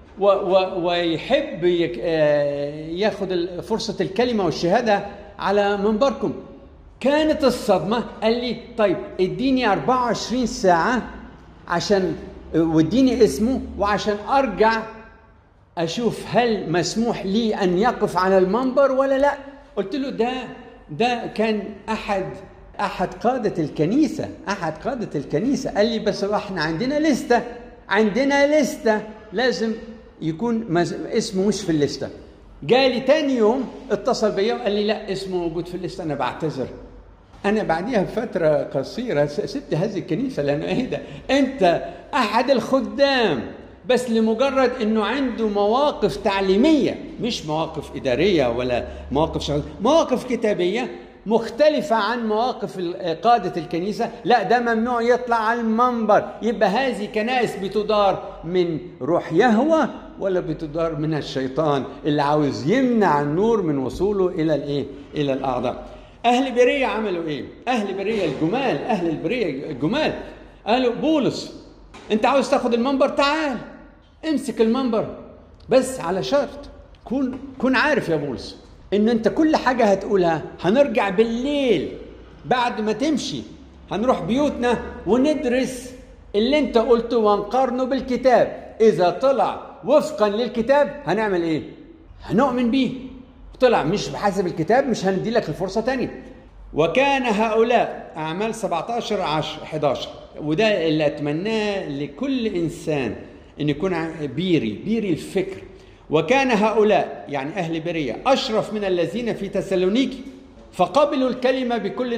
ويحب ياخد فرصة الكلمة والشهادة على منبركم. كانت الصدمة. قال لي طيب اديني 24 ساعة واديني اسمه وعشان أرجع أشوف هل مسموح لي أن يقف على المنبر ولا لا. قلت له ده كان أحد قادة الكنيسة. قال لي بس احنا عندنا لستة لازم يكون اسمه مش في الليستة. جالي تاني يوم اتصل بيا وقال لي لا، اسمه موجود في الليستة، أنا بعتذر. أنا بعديها بفترة قصيرة سبت هذه الكنيسة، لأنه إيه ده؟ أنت أحد الخدام بس لمجرد أنه عنده مواقف تعليمية، مش مواقف إدارية ولا مواقف شغل، مواقف كتابية مختلفة عن مواقف قادة الكنيسة، لا ده ممنوع يطلع على المنبر. يبقى هذه كنائس بتدار من روح يهوه ولا بتدار من الشيطان اللي عاوز يمنع النور من وصوله إلى الأعضاء. أهل برية عملوا إيه؟ أهل البرية الجمال قالوا بولس أنت عاوز تاخد المنبر، تعال امسك المنبر، بس على شرط كون عارف يا بولس إن أنت كل حاجة هتقولها هنرجع بالليل بعد ما تمشي، هنروح بيوتنا وندرس اللي أنت قلته ونقارنه بالكتاب. إذا طلع وفقا للكتاب هنعمل إيه؟ هنؤمن بيه. طلع مش بحسب الكتاب مش هندي لك الفرصة تانية. وكان هؤلاء أعمال 17-11، وده اللي أتمناه لكل إنسان أن يكون بيري الفكر. وكان هؤلاء يعني أهل برية أشرف من الذين في تسالونيكي، فقبلوا الكلمة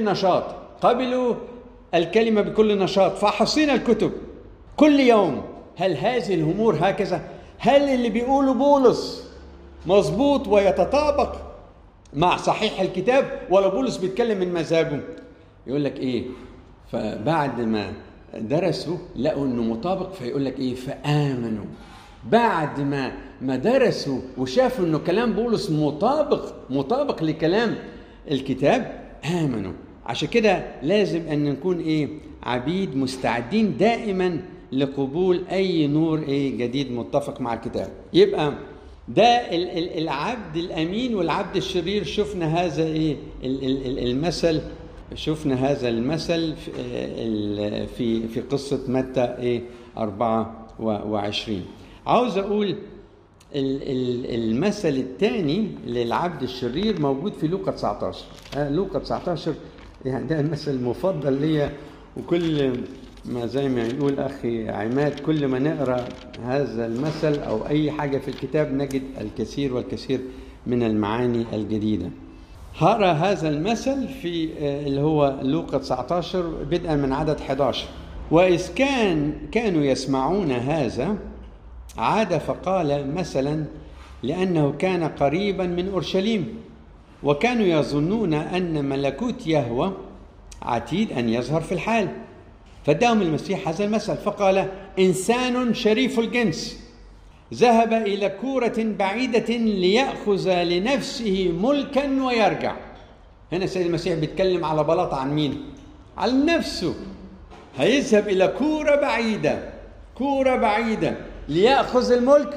بكل نشاط، فحصينا الكتب كل يوم. هل هذه الأمور هكذا؟ هل اللي بيقوله بولس مظبوط ويتطابق مع صحيح الكتاب، ولا بولس بيتكلم من مزاجه؟ يقول لك ايه؟ فبعد ما درسوا لقوا انه مطابق، فيقول لك ايه؟ فآمنوا. بعد ما درسوا وشافوا انه كلام بولس مطابق لكلام الكتاب آمنوا. عشان كده لازم ان نكون ايه؟ عبيد مستعدين دائما لقبول اي نور جديد متفق مع الكتاب. يبقى ده العبد الأمين والعبد الشرير. شفنا هذا المثل، في قصة متى 24. عاوز أقول المثل الثاني للعبد الشرير موجود في لوقا 19. لوقا 19 يعني ده المثل المفضل ليا، وكل ما زي ما يقول أخي عماد كل ما نقرأ هذا المثل أو أي حاجة في الكتاب نجد الكثير والكثير من المعاني الجديدة. هقرأ هذا المثل في اللي هو لوقا 19 بدءا من عدد 11. وإذ كانوا يسمعون هذا عاد فقال مثلا لأنه كان قريبا من أورشليم، وكانوا يظنون أن ملكوت يهوه عتيد أن يظهر في الحال. فداهم المسيح هذا المثل فقال إنسان شريف الجنس ذهب إلى كورة بعيدة ليأخذ لنفسه ملكا ويرجع. هنا السيد المسيح بيتكلم على بلاطة عن مين؟ على نفسه. هيذهب إلى كورة بعيدة ليأخذ الملك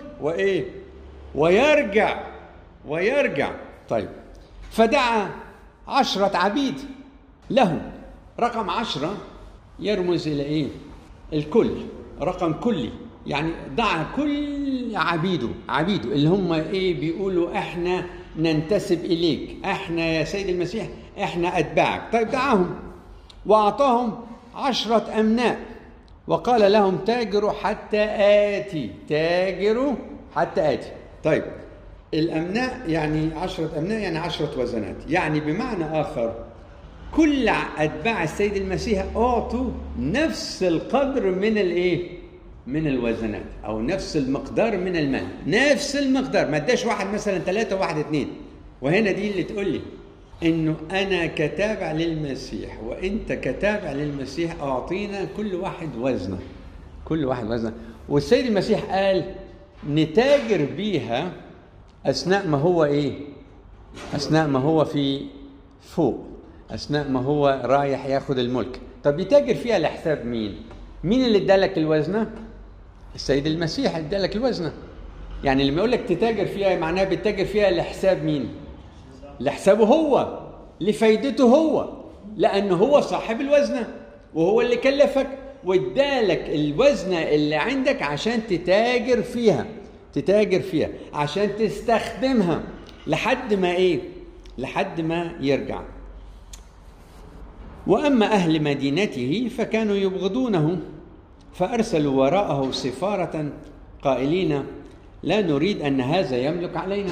ويرجع. طيب، فدعا 10 عبيد له. رقم 10 يرمز إلى إيه؟ الكل، رقم كلي، يعني دعا كل عبيده اللي هم بيقولوا احنا ننتسب إليك، احنا يا سيد المسيح احنا أتباعك. طيب دعاهم وأعطاهم 10 أمناء وقال لهم تاجروا حتى آتي. طيب الأمناء يعني 10 أمناء يعني 10 وزنات، يعني بمعنى آخر كل أتباع السيد المسيح أعطوا نفس القدر من الوزنات، أو نفس المقدار من المال، نفس المقدار. ما اداش واحد مثلا 3 وواحد 2. وهنا دي اللي تقول لي إنه أنا كتابع للمسيح وأنت كتابع للمسيح، أعطينا كل واحد وزنه، كل واحد وزنه. والسيد المسيح قال نتاجر بيها أثناء ما هو إيه؟ أثناء ما هو في فوق، أثناء ما هو رايح ياخد الملك. طب يتاجر فيها لحساب مين؟ مين اللي ادالك الوزنة؟ السيد المسيح ادالك الوزنة. يعني لما يقول لك تتاجر فيها معناها بتتاجر فيها لحساب مين؟ لحسابه هو، لفايدته هو، لأنه هو صاحب الوزنة وهو اللي كلفك وادالك الوزنة اللي عندك عشان تتاجر فيها، تتاجر فيها عشان تستخدمها لحد ما إيه؟ لحد ما يرجع. وأما أهل مدينته فكانوا يبغضونه فأرسلوا وراءه سفارة قائلين لا نريد أن هذا يملك علينا.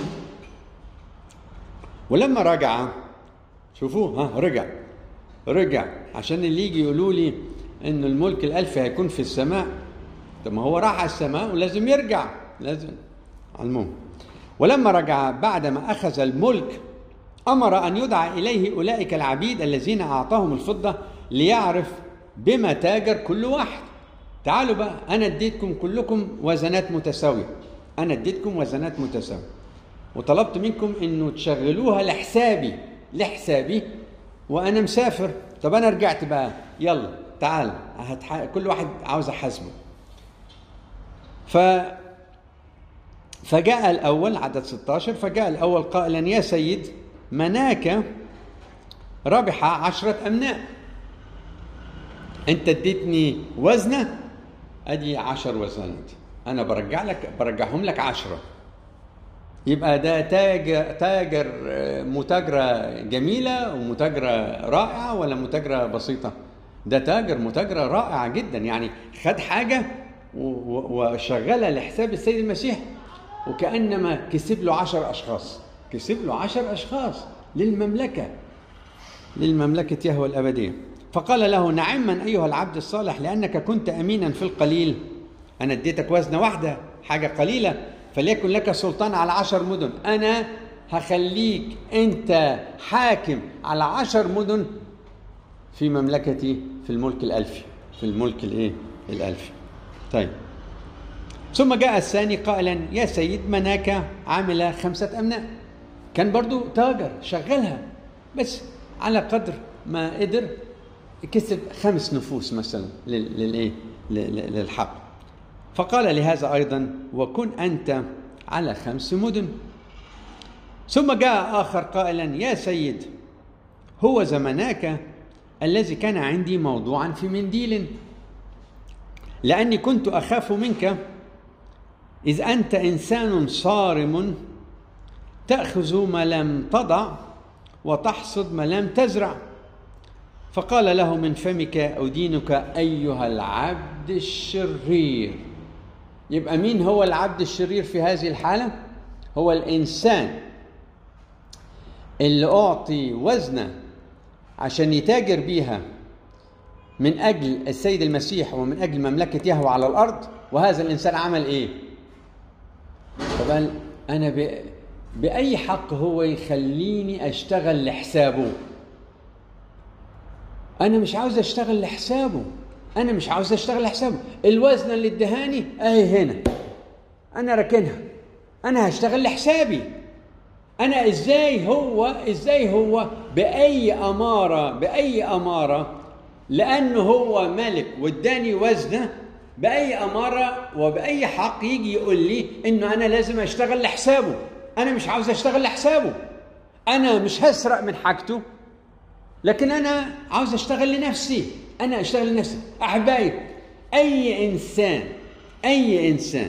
ولما رجع، شوفوه رجع عشان اللي يجي يقولوا لي إن الملك الألفي هيكون في السماء. طب ما هو راح على السماء ولازم يرجع، لازم. المهم ولما رجع بعدما أخذ الملك أمر أن يدعى إليه أولئك العبيد الذين أعطاهم الفضة ليعرف بما تاجر كل واحد. تعالوا بقى، أنا اديتكم كلكم وزنات متساوية، أنا اديتكم وزنات متساوية وطلبت منكم إنه تشغلوها لحسابي وأنا مسافر. طب أنا رجعت بقى، يلا تعال كل واحد عاوز أحاسبه. فجاء الأول، عدد 16، فجاء الأول قائلا يا سيد مناك ربح 10 أمناء. أنت اديتني وزنة، أدي 10 وزنات، أنا برجعهم لك 10. يبقى ده تاجر متاجرة جميلة ومتاجرة رائعة ولا متاجرة بسيطة؟ ده متاجرة رائعة جدا. يعني خد حاجة وشغلها لحساب السيد المسيح وكأنما كسب له 10 أشخاص، كسب له 10 أشخاص للمملكة يهوه الأبدية. فقال له نعما أيها العبد الصالح لأنك كنت أمينا في القليل، أنا اديتك وزنة واحدة، حاجة قليلة، فليكن لك سلطان على 10 مدن. أنا هخليك أنت حاكم على 10 مدن في مملكتي، في الملك الألفي، في الملك الألفي. طيب، ثم جاء الثاني قائلا يا سيد مناك عامل 5 أمناء. كان برضو تاجر شغلها، بس على قدر ما قدر كسب 5 نفوس مثلا للحق. فقال لهذا أيضا وكن أنت على 5 مدن. ثم جاء آخر قائلا يا سيد هو زمناك الذي كان عندي موضوعا في منديل، لأني كنت أخاف منك إذ أنت إنسان صارم تأخذ ما لم تضع وتحصد ما لم تزرع. فقال له من فمك أدينك أيها العبد الشرير. يبقى مين هو العبد الشرير في هذه الحالة؟ هو الإنسان اللي أعطي وزنة عشان يتاجر بيها من أجل السيد المسيح ومن أجل مملكة يهوه على الأرض. وهذا الإنسان عمل إيه؟ طبعا أنا بأي حق هو يخليني أشتغل لحسابه؟ أنا مش عاوز أشتغل لحسابه، أنا مش عاوز أشتغل لحسابه. الوزنة اللي ادهاني أهي هنا، أنا راكنها، أنا هشتغل لحسابي. أنا إزاي هو بأي أمارة لأنه هو ملك واداني وزنة، بأي أمارة وبأي حق يجي يقول لي إنه أنا لازم أشتغل لحسابه؟ أنا مش عاوز أشتغل لحسابه، أنا مش هسرق من حاجته، لكن أنا عاوز أشتغل لنفسي، أنا أشتغل لنفسي. أحبائي، أي إنسان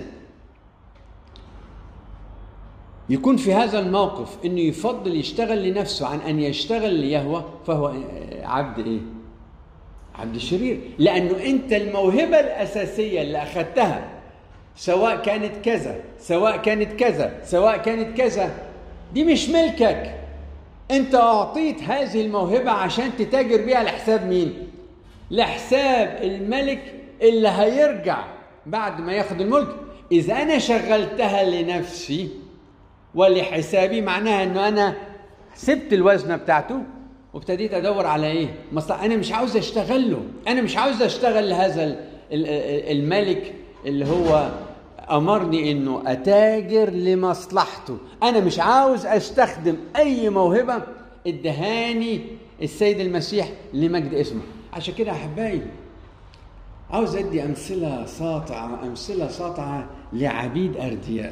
يكون في هذا الموقف إنه يفضل يشتغل لنفسه عن أن يشتغل ليهوه فهو عبد إيه؟ عبد الشرير. لأنه أنت الموهبة الأساسية اللي أخذتها، سواء كانت كذا سواء كانت كذا، دي مش ملكك. أنت أعطيت هذه الموهبة عشان تتاجر بيها لحساب مين؟ لحساب الملك اللي هيرجع بعد ما ياخد الملك. إذا أنا شغلتها لنفسي ولحسابي، معناها أنه أنا سبت الوزنة بتاعته وابتديت أدور على إيه؟ مصلحة. أنا مش عاوز أشتغل له، أنا مش عاوز أشتغل لهذا الملك اللي هو أمرني إنه أتاجر لمصلحته. أنا مش عاوز أستخدم أي موهبة ادهاني السيد المسيح لمجد اسمه. عشان كده أحبائي عاوز أدي أمثلة ساطعة لعبيد أردياء.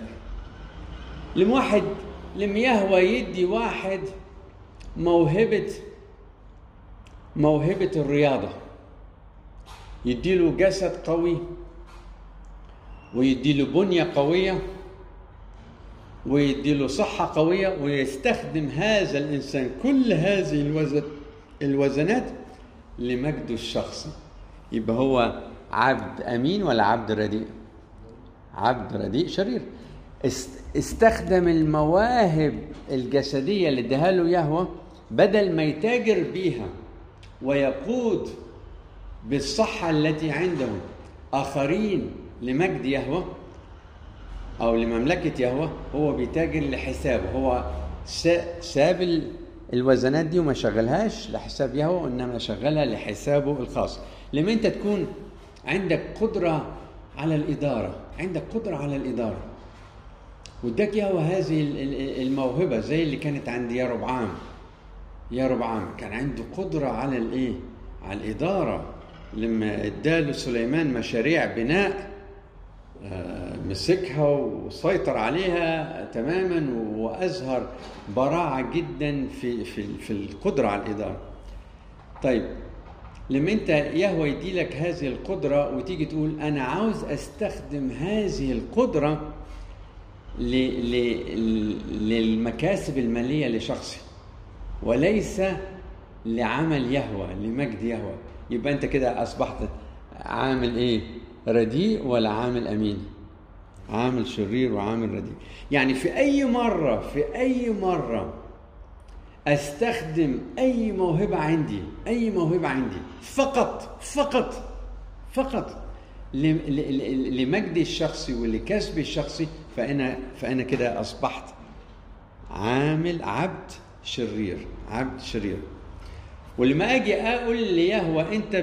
لما يهوى يدي واحد موهبة الرياضة، يديله جسد قوي ويديله بنية قوية ويديله صحة قوية، ويستخدم هذا الإنسان كل هذه الوزنات لمجده الشخصي، يبقى هو عبد أمين ولا عبد رديء؟ عبد رديء شرير. استخدم المواهب الجسدية اللي اداها له يهوه، بدل ما يتاجر بيها ويقود بالصحة التي عنده آخرين لمجد يهوه أو لمملكة يهوه، هو بيتاجر لحسابه. هو ساب الوزنات دي وما شغلهاش لحساب يهوه، وإنما شغلها لحسابه الخاص. لما أنت تكون عندك قدرة على الإدارة، واداك يهوه هذه الموهبة زي اللي كانت عند يربعام كان عنده قدرة على الإدارة. لما اداله سليمان مشاريع بناء مسكها وسيطر عليها تماما، وأظهر براعة جدا في القدرة على الإدارة. طيب لما انت يهوه يديلك هذه القدرة وتيجي تقول أنا عاوز أستخدم هذه القدرة للمكاسب المالية لشخصي وليس لعمل يهوه لمجد يهوه، يبقى انت كده أصبحت عامل رديء ولا عامل أمين؟ عامل شرير وعامل رديء. يعني في أي مرة أستخدم أي موهبة عندي فقط لمجدي الشخصي ولكسبي الشخصي، فأنا كده أصبحت عبد شرير. ولما أجي أقول ليهوه أنت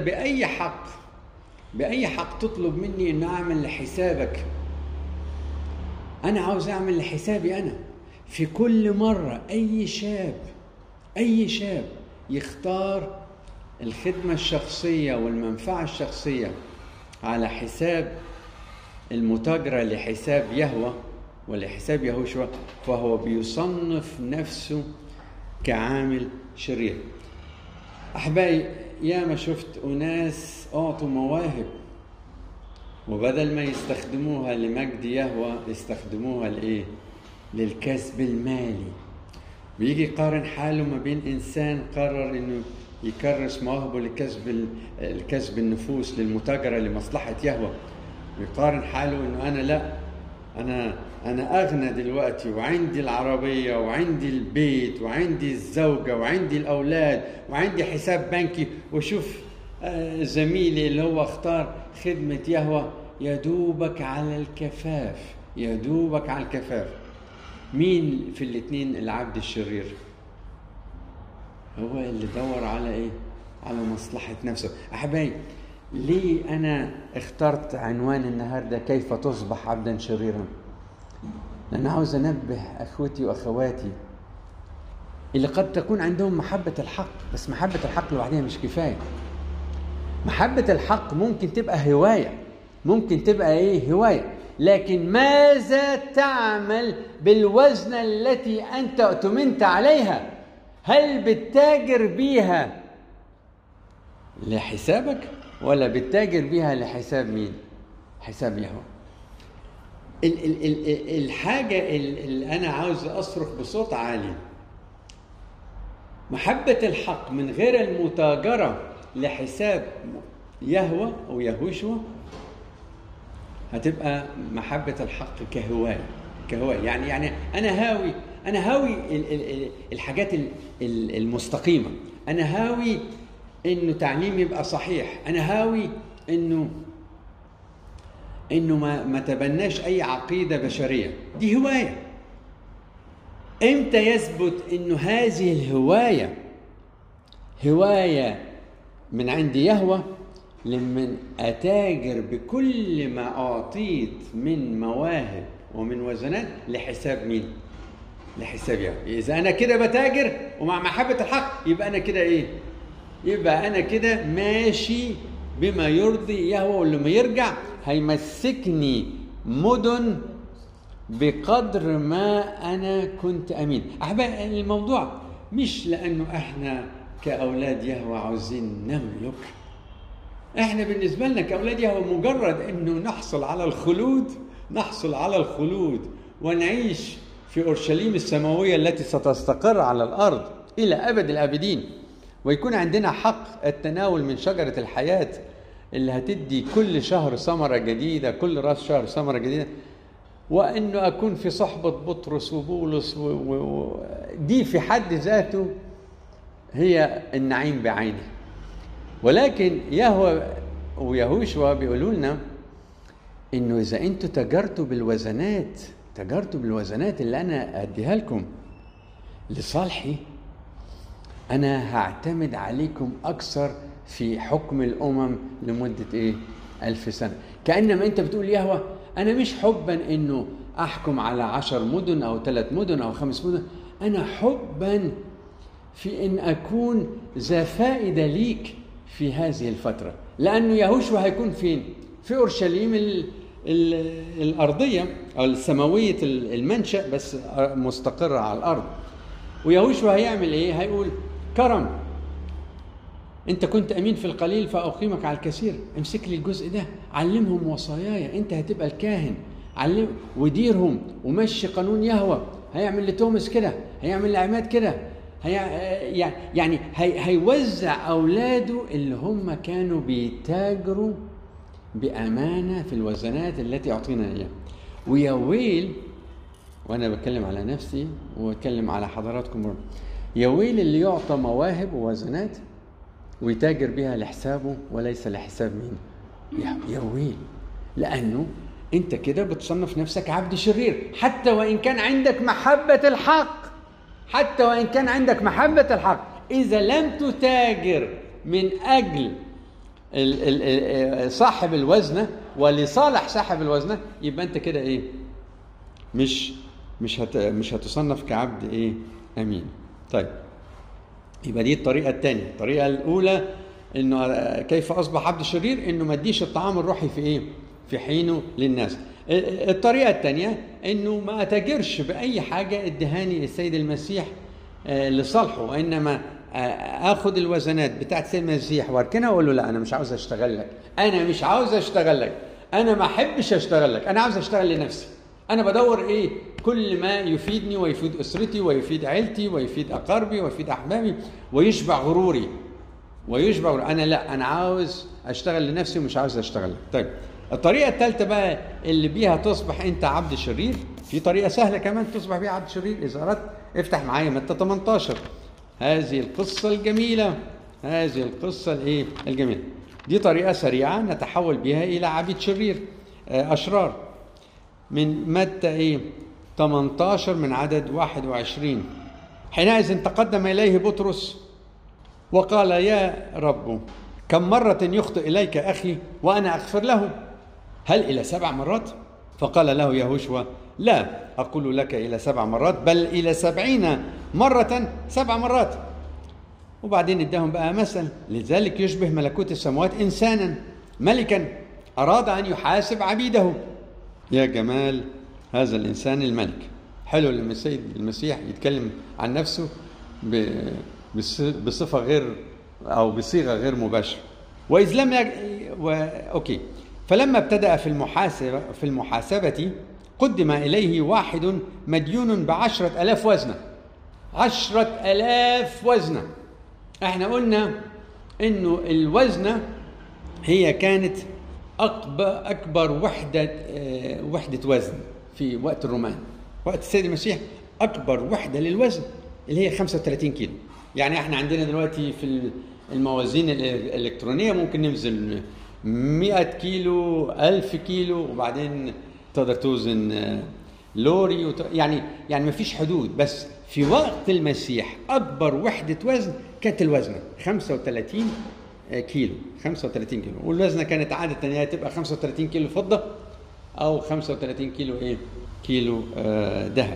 بأي حق تطلب مني أن أعمل لحسابك، أنا عاوز أعمل لحسابي أنا. في كل مرة أي شاب يختار الخدمة الشخصية والمنفعة الشخصية على حساب المتاجرة لحساب يهوه ولحساب يهوشوا، فهو بيصنف نفسه كعامل شرير. أحبائي ياما شفت أناس أعطوا مواهب وبدل ما يستخدموها لمجد يهوه يستخدموها للكسب المالي. بيجي يقارن حاله ما بين إنسان قرر إنه يكرس مواهبه لكسب النفوس للمتاجرة لمصلحة يهوه، ويقارن حاله إنه أنا لا، أنا أغنى دلوقتي وعندي العربية وعندي البيت وعندي الزوجة وعندي الأولاد وعندي حساب بنكي، وشوف زميلي اللي هو اختار خدمة يهوه يدوبك على الكفاف. مين في الاثنين العبد الشرير؟ هو اللي دور على على مصلحة نفسه. أحبائي ليه أنا اخترت عنوان النهاردة كيف تصبح عبدا شريرا؟ لأن عاوز أنبه أخوتي وأخواتي اللي قد تكون عندهم محبة الحق، بس محبة الحق لوحدها مش كفاية. محبة الحق ممكن تبقى هواية، لكن ماذا تعمل بالوزنة التي أنت اؤتمنت عليها؟ هل بتتاجر بيها لحسابك ولا بتتاجر بيها لحساب مين؟ حساب يهوه. الحاجة اللي أنا عاوز أصرخ بصوت عالي، محبة الحق من غير المتاجرة لحساب يهوه أو يهوشوا هتبقى محبة الحق كهواية. يعني أنا هاوي الحاجات المستقيمة، أنا هاوي إنه تعليم يبقى صحيح، أنا هاوي إنه ما تبناش أي عقيدة بشرية. دي هواية. امتى يثبت انه هذه الهواية هواية من عند يهوه؟ لمن أتاجر بكل ما أعطيت من مواهب ومن وزنات لحساب مين؟ لحساب يهوه. إذا أنا كده بتاجر ومع محبة الحق، يبقى أنا كده إيه؟ يبقى أنا كده ماشي بما يرضي يهوه، ولما يرجع هيمسكني مدن بقدر ما أنا كنت أمين. أحبائي، الموضوع مش لأنه إحنا كأولاد يهوه عاوزين نملك. احنا بالنسبة لنا كأولاد يهوه مجرد انه نحصل على الخلود ونعيش في أورشليم السماوية التي ستستقر على الأرض إلى أبد الآبدين، ويكون عندنا حق التناول من شجرة الحياة اللي هتدي كل شهر ثمرة جديدة، كل راس شهر ثمرة جديدة، وأنه أكون في صحبة بطرس وبولس دي في حد ذاته هي النعيم بعينه. ولكن يهوه ويهوشوا بيقولوا لنا انه اذا انتوا تجرتوا بالوزنات اللي انا اديها لكم لصالحي، انا هعتمد عليكم اكثر في حكم الامم لمده 1000 سنه. كانما انت بتقول يهوه انا مش حبا انه احكم على 10 مدن او 3 مدن او 5 مدن، انا حبا في ان اكون ذا فائده ليك في هذه الفترة. لأنه يهوشوا هيكون فين؟ في أورشليم الأرضية أو السماوية المنشأ، بس مستقرة على الأرض. ويهوشوا هيعمل إيه؟ هيقول كرم، أنت كنت أمين في القليل فأقيمك على الكثير، امسك لي الجزء ده، علمهم وصاياي، أنت هتبقى الكاهن، علم وديرهم ومشي قانون يهوه. هيعمل لتوماس كده، هيعمل لعماد كده، يعني هيوزع أولاده اللي هم كانوا بيتاجروا بأمانة في الوزنات التي أعطينا إياها. ويا ويل، وأنا بتكلم على نفسي وبتكلم على حضراتكم، يا ويل اللي يعطى مواهب ووزنات ويتاجر بها لحسابه وليس لحساب مين؟ يا ويل، لأنه أنت كده بتصنف نفسك عبد شرير، حتى وإن كان عندك محبة الحق. إذا لم تتاجر من أجل صاحب الوزنة ولصالح صاحب الوزنة، يبقى أنت كده إيه؟ مش هتصنف كعبد أمين. طيب، يبقى دي الطريقة الثانية. الطريقة الأولى إنه كيف أصبح عبد شرير؟ إنه ما اديش الطعام الروحي في حينه للناس. الطريقة الثانية إنه ما أتاجرش بأي حاجة ادهاني السيد المسيح لصالحه، وإنما أخذ الوزنات بتاعت السيد المسيح واركنها وأقول له لا، أنا مش عاوز أشتغل لك، أنا ما أحبش أشتغل لك، أنا عاوز أشتغل لنفسي. أنا بدور كل ما يفيدني ويفيد أسرتي ويفيد عيلتي ويفيد أقاربي ويفيد أحبابي ويشبع غروري. أنا لا، أنا عاوز أشتغل لنفسي ومش عاوز أشتغل لك. طيب، الطريقة الثالثة بقى اللي بيها تصبح أنت عبد شرير، في طريقة سهلة كمان تصبح بيها عبد شرير. إذا أردت افتح معايا متى 18، هذه القصة الجميلة، الجميلة دي طريقة سريعة نتحول بها إلى عبيد شرير أشرار. من متى 18 من عدد 21: حينئذ تقدم إليه بطرس وقال يا رب، كم مرة يخطئ إليك أخي وأنا أغفر له؟ هل إلى 7 مرات؟ فقال له يهوشوا لا أقول لك إلى 7 مرات، بل إلى 70 مرة 7 مرات. وبعدين اداهم بقى مثل: لذلك يشبه ملكوت السماوات إنسانا ملكا أراد أن يحاسب عبيده. يا جمال هذا الإنسان الملك. حلو لما السيد المسيح يتكلم عن نفسه بصفة غير أو بصيغة غير مباشرة. وإذ لم أوكي. فلما ابتدأ في المحاسبة قدم إليه واحد مديون ب10,000 وزنة. 10,000 وزنة. احنا قلنا إنه الوزنة هي كانت أكبر وحدة وزن في وقت الرومان. وقت السيد المسيح أكبر وحدة للوزن اللي هي 35 كيلو. يعني احنا عندنا دلوقتي في الموازين الإلكترونية ممكن ننزل 100 كيلو 1000 كيلو، وبعدين تقدر توزن لوري يعني ما فيش حدود. بس في وقت المسيح أكبر وحدة وزن كانت الوزنة 35 كيلو. 35 كيلو، والوزنة كانت عادة هي تبقى 35 كيلو فضة أو 35 كيلو كيلو ذهب.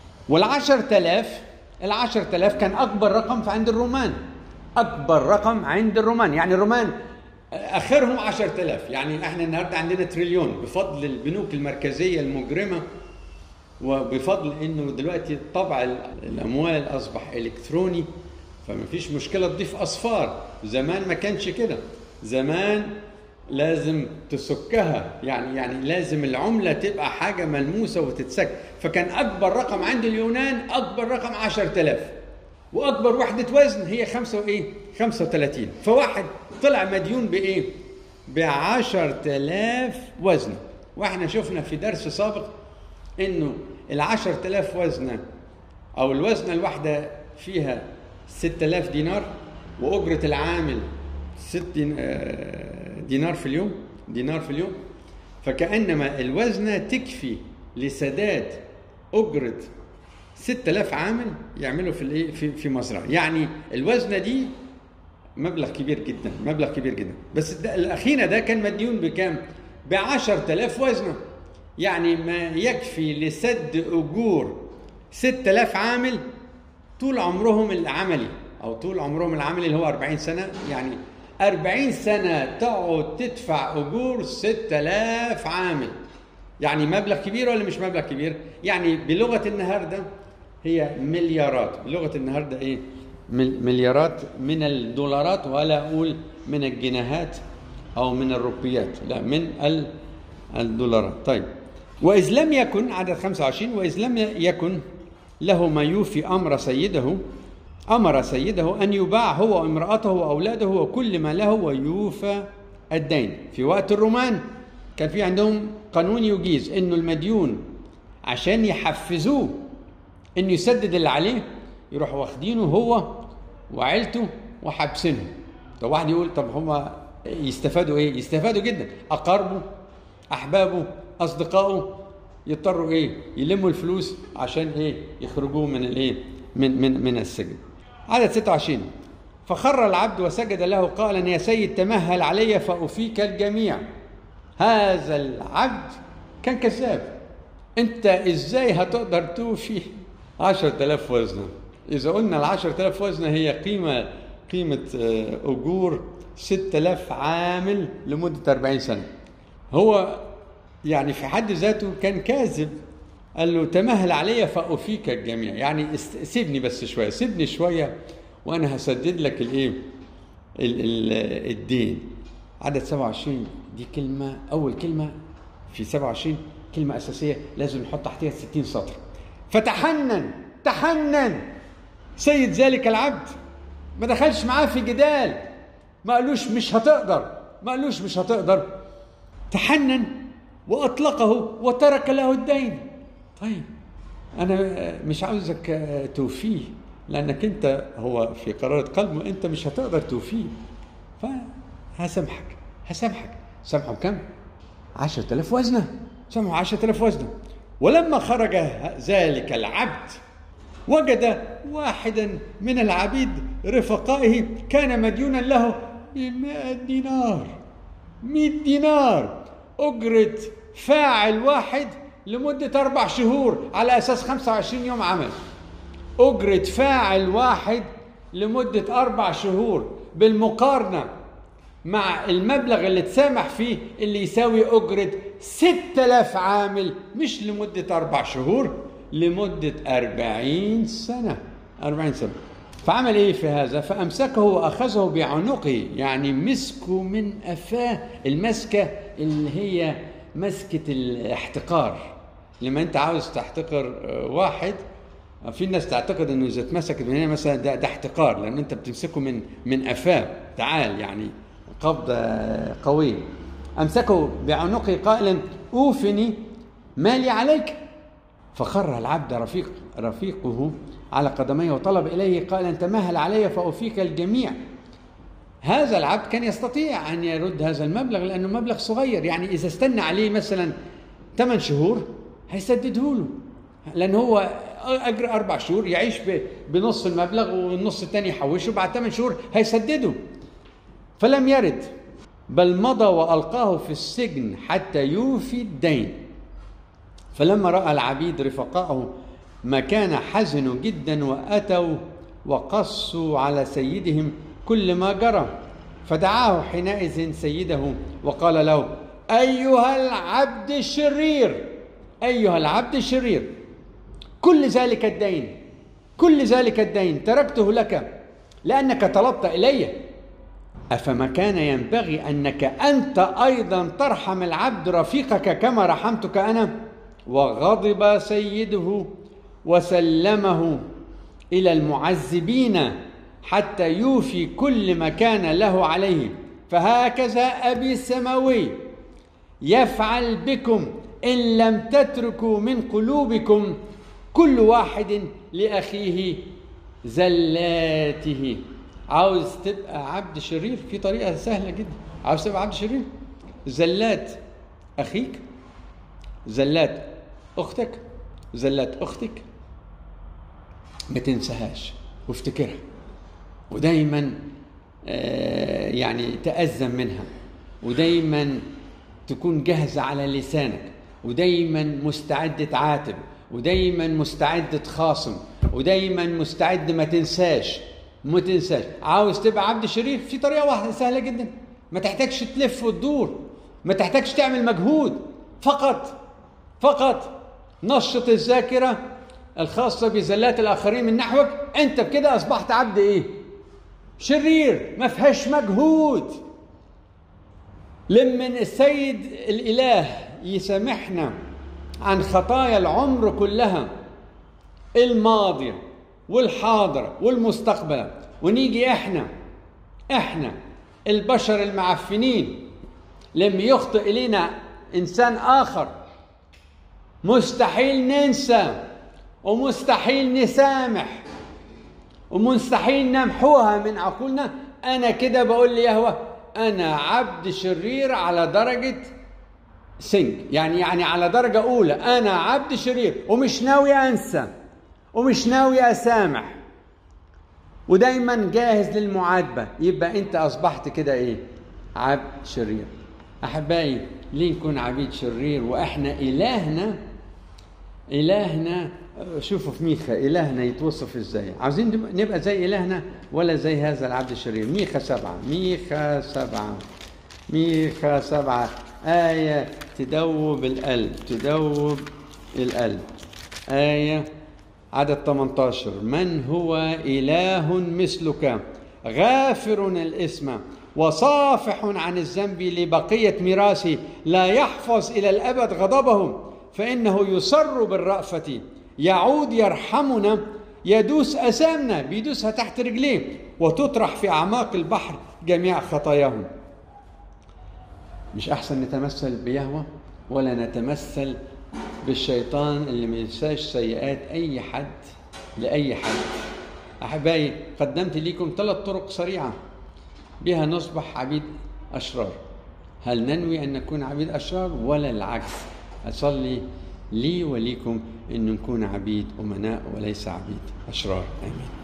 ال10,000 كان أكبر رقم عند الرومان. أكبر رقم عند الرومان، يعني الرومان آخرهم 10,000. يعني احنا النهارده عندنا تريليون بفضل البنوك المركزية المجرمة، وبفضل انه دلوقتي طبع الاموال اصبح الكتروني، فما فيش مشكله تضيف اصفار. زمان ما كانش كده، زمان لازم تسكها، يعني لازم العمله تبقى حاجه ملموسه وتتسك. فكان اكبر رقم عند اليونان اكبر رقم 10,000، واكبر وحده وزن هي 35. فواحد طلع مديون بايه؟ ب10,000 وزنه. واحنا شفنا في درس سابق انه 10,000 وزنه او الوزنه الواحده فيها 6,000 دينار، واجره العامل 6 دينار في اليوم. فكأنما الوزنه تكفي لسداد اجره 6,000 عامل يعملوا في مزرعه. يعني الوزنه دي مبلغ كبير جدا. بس الاخينا ده كان مديون بكام؟ ب10,000 وزنه، يعني ما يكفي لسد أجور 6,000 عامل طول عمرهم العملي، أو طول عمرهم العملي اللي هو 40 سنة. يعني 40 سنة تقعد تدفع أجور 6,000 عامل. يعني مبلغ كبير ولا مش مبلغ كبير؟ يعني بلغة النهاردة هي مليارات. بلغة النهاردة إيه؟ مليارات من الدولارات، ولا أقول من الجنيهات أو من الروبيات، لا، من الدولارات. طيب، وإذ لم يكن عدد 25 وإذ لم يكن له ما يوفي أمر سيده أن يباع هو وامرأته وأولاده وكل ما له ويوفى الدين. في وقت الرومان كان في عندهم قانون يجيز إنه المديون عشان يحفزوه إنه يسدد اللي عليه يروحوا واخدينه هو وعيلته وحبسينهم. طب واحد يقول طب هما يستفادوا إيه؟ يستفادوا جدا. أقاربه، أحبابه، أصدقائه يضطروا يلموا الفلوس عشان يخرجوه من من السجن. عدد 26 فخر العبد وسجد له قائلا يا سيد تمهل علي فأوفيك الجميع. هذا العبد كان كذاب. انت ازاي هتقدر توفي 10,000 وزنة؟ اذا قلنا 10,000 وزنة هي قيمة اجور 6,000 عامل لمدة 40 سنة. هو يعني في حد ذاته كان كاذب. قال له تمهل علي فأوفيك الجميع، يعني سيبني بس شوية، سيبني شوية وأنا هسدد لك الدين. عدد 27 دي كلمة، أول كلمة في 27 كلمة أساسية لازم نحط تحتها 60 سطر. فتحنن سيد ذلك العبد، ما دخلش معاه في جدال، ما قالوش مش هتقدر، تحنن وأطلقه وترك له الدين. طيب أنا مش عاوزك توفيه لأنك أنت هو في قرارة قلبه أنت مش هتقدر توفيه، فهسامحك. سامحه كم؟ 10,000 وزنة. سامحه 10,000 وزنة. ولما خرج ذلك العبد وجد واحدا من العبيد رفقائه كان مديونا له ب100 دينار أجرة فاعل واحد لمدة 4 شهور على أساس 25 يوم عمل. أجرة فاعل واحد لمدة 4 شهور بالمقارنة مع المبلغ اللي تسامح فيه اللي يساوي أجرة 6,000 عامل، مش لمدة 4 شهور، لمدة 40 سنة. فعمل ايه في هذا؟ فأمسكه وأخذه بعنقه، يعني مسكه من أفاه، المسكة اللي هي مسكة الاحتقار. لما انت عاوز تحتقر واحد، في الناس تعتقد انه اذا اتمسكت من هنا مثلا ده احتقار، لان انت بتمسكه من أفاه، تعال، يعني قبضة قوية. أمسكه بعنقه قائلا أوفني مالي عليك. فخر العبد رفيقه على قدميه وطلب إليه قائلا تمهل علي فأوفيك الجميع. هذا العبد كان يستطيع أن يرد هذا المبلغ لأنه مبلغ صغير، يعني إذا استنى عليه مثلا 8 شهور هيسدده له، لأن هو أجر 4 شهور يعيش بنص المبلغ والنص الثاني يحوشه، بعد 8 شهور هيسدده. فلم يرد، بل مضى وألقاه في السجن حتى يوفي الدين. فلما رأى العبيد رفقائه ما كان حزنوا جدا، وأتوا وقصوا على سيدهم كل ما جرى. فدعاه حينئذ سيده وقال له: أيها العبد الشرير، أيها العبد الشرير، كل ذلك الدين تركته لك لأنك طلبت إلي، أفما كان ينبغي أنك أنت أيضا ترحم العبد رفيقك كما رحمتك أنا؟ وغضب سيده وسلمه إلى المعذبين حتى يوفي كل ما كان له عليه. فهكذا أبي السماوي يفعل بكم إن لم تتركوا من قلوبكم كل واحد لأخيه زلاته. عاوز تبقى عبد شرير؟ في طريقة سهلة جدا. عاوز تبقى عبد شرير؟ زلات أخيك، زلات أختك، زلات أختك، ما تنساهاش وافتكرها، ودايما يعني تأذن منها، ودايما تكون جاهزة على لسانك، ودايما مستعد تعاتب، ودايما مستعد تخاصم، ودايما مستعد ما تنساش. عاوز تبقى عبد شرير؟ في طريقة واحدة سهلة جدا، ما تحتاجش تلف وتدور، ما تحتاجش تعمل مجهود، فقط نشط الذاكرة الخاصة بزلات الآخرين من نحوك، أنت بكده أصبحت عبد إيه؟ شرير، ما فيهاش مجهود. لمن السيد الإله يسامحنا عن خطايا العمر كلها، الماضية والحاضرة والمستقبلة، ونيجي إحنا البشر المعفنين لما يخطئ إلينا إنسان آخر مستحيل ننسى، ومستحيل نسامح، ومستحيل نمحوها من عقولنا. أنا كده بقول ليهوه أنا عبد شرير على درجة سنج، يعني على درجة أولى، أنا عبد شرير ومش ناوي أنسى ومش ناوي أسامح، ودايما جاهز للمعاتبة. يبقى أنت أصبحت كده إيه؟ عبد شرير. أحبائي، ليه نكون عبيد شرير وإحنا إلهنا شوفوا في ميخا إلهنا يتوصف إزاي؟ عاوزين نبقى زي إلهنا ولا زي هذا العبد الشرير؟ ميخا 7 آية تدوب القلب. آية عدد 18: من هو إله مثلك غافر الإثم وصافح عن الذنب لبقية ميراثه، لا يحفظ إلى الأبد غضبه، فإنه يسر بالرأفة، يعود يرحمنا، يدوس أثامنا، بيدوسها تحت رجليه، وتطرح في أعماق البحر جميع خطاياهم. مش أحسن نتمثل بيهوه ولا نتمثل بالشيطان اللي ما ينساش سيئات أي حد لأي حد؟ أحبائي، قدمت لكم 3 طرق سريعة بها نصبح عبيد أشرار. هل ننوي أن نكون عبيد أشرار ولا العكس؟ أصلي لي وليكم أن نكون عبيد أمناء وليس عبيد أشرار. آمين.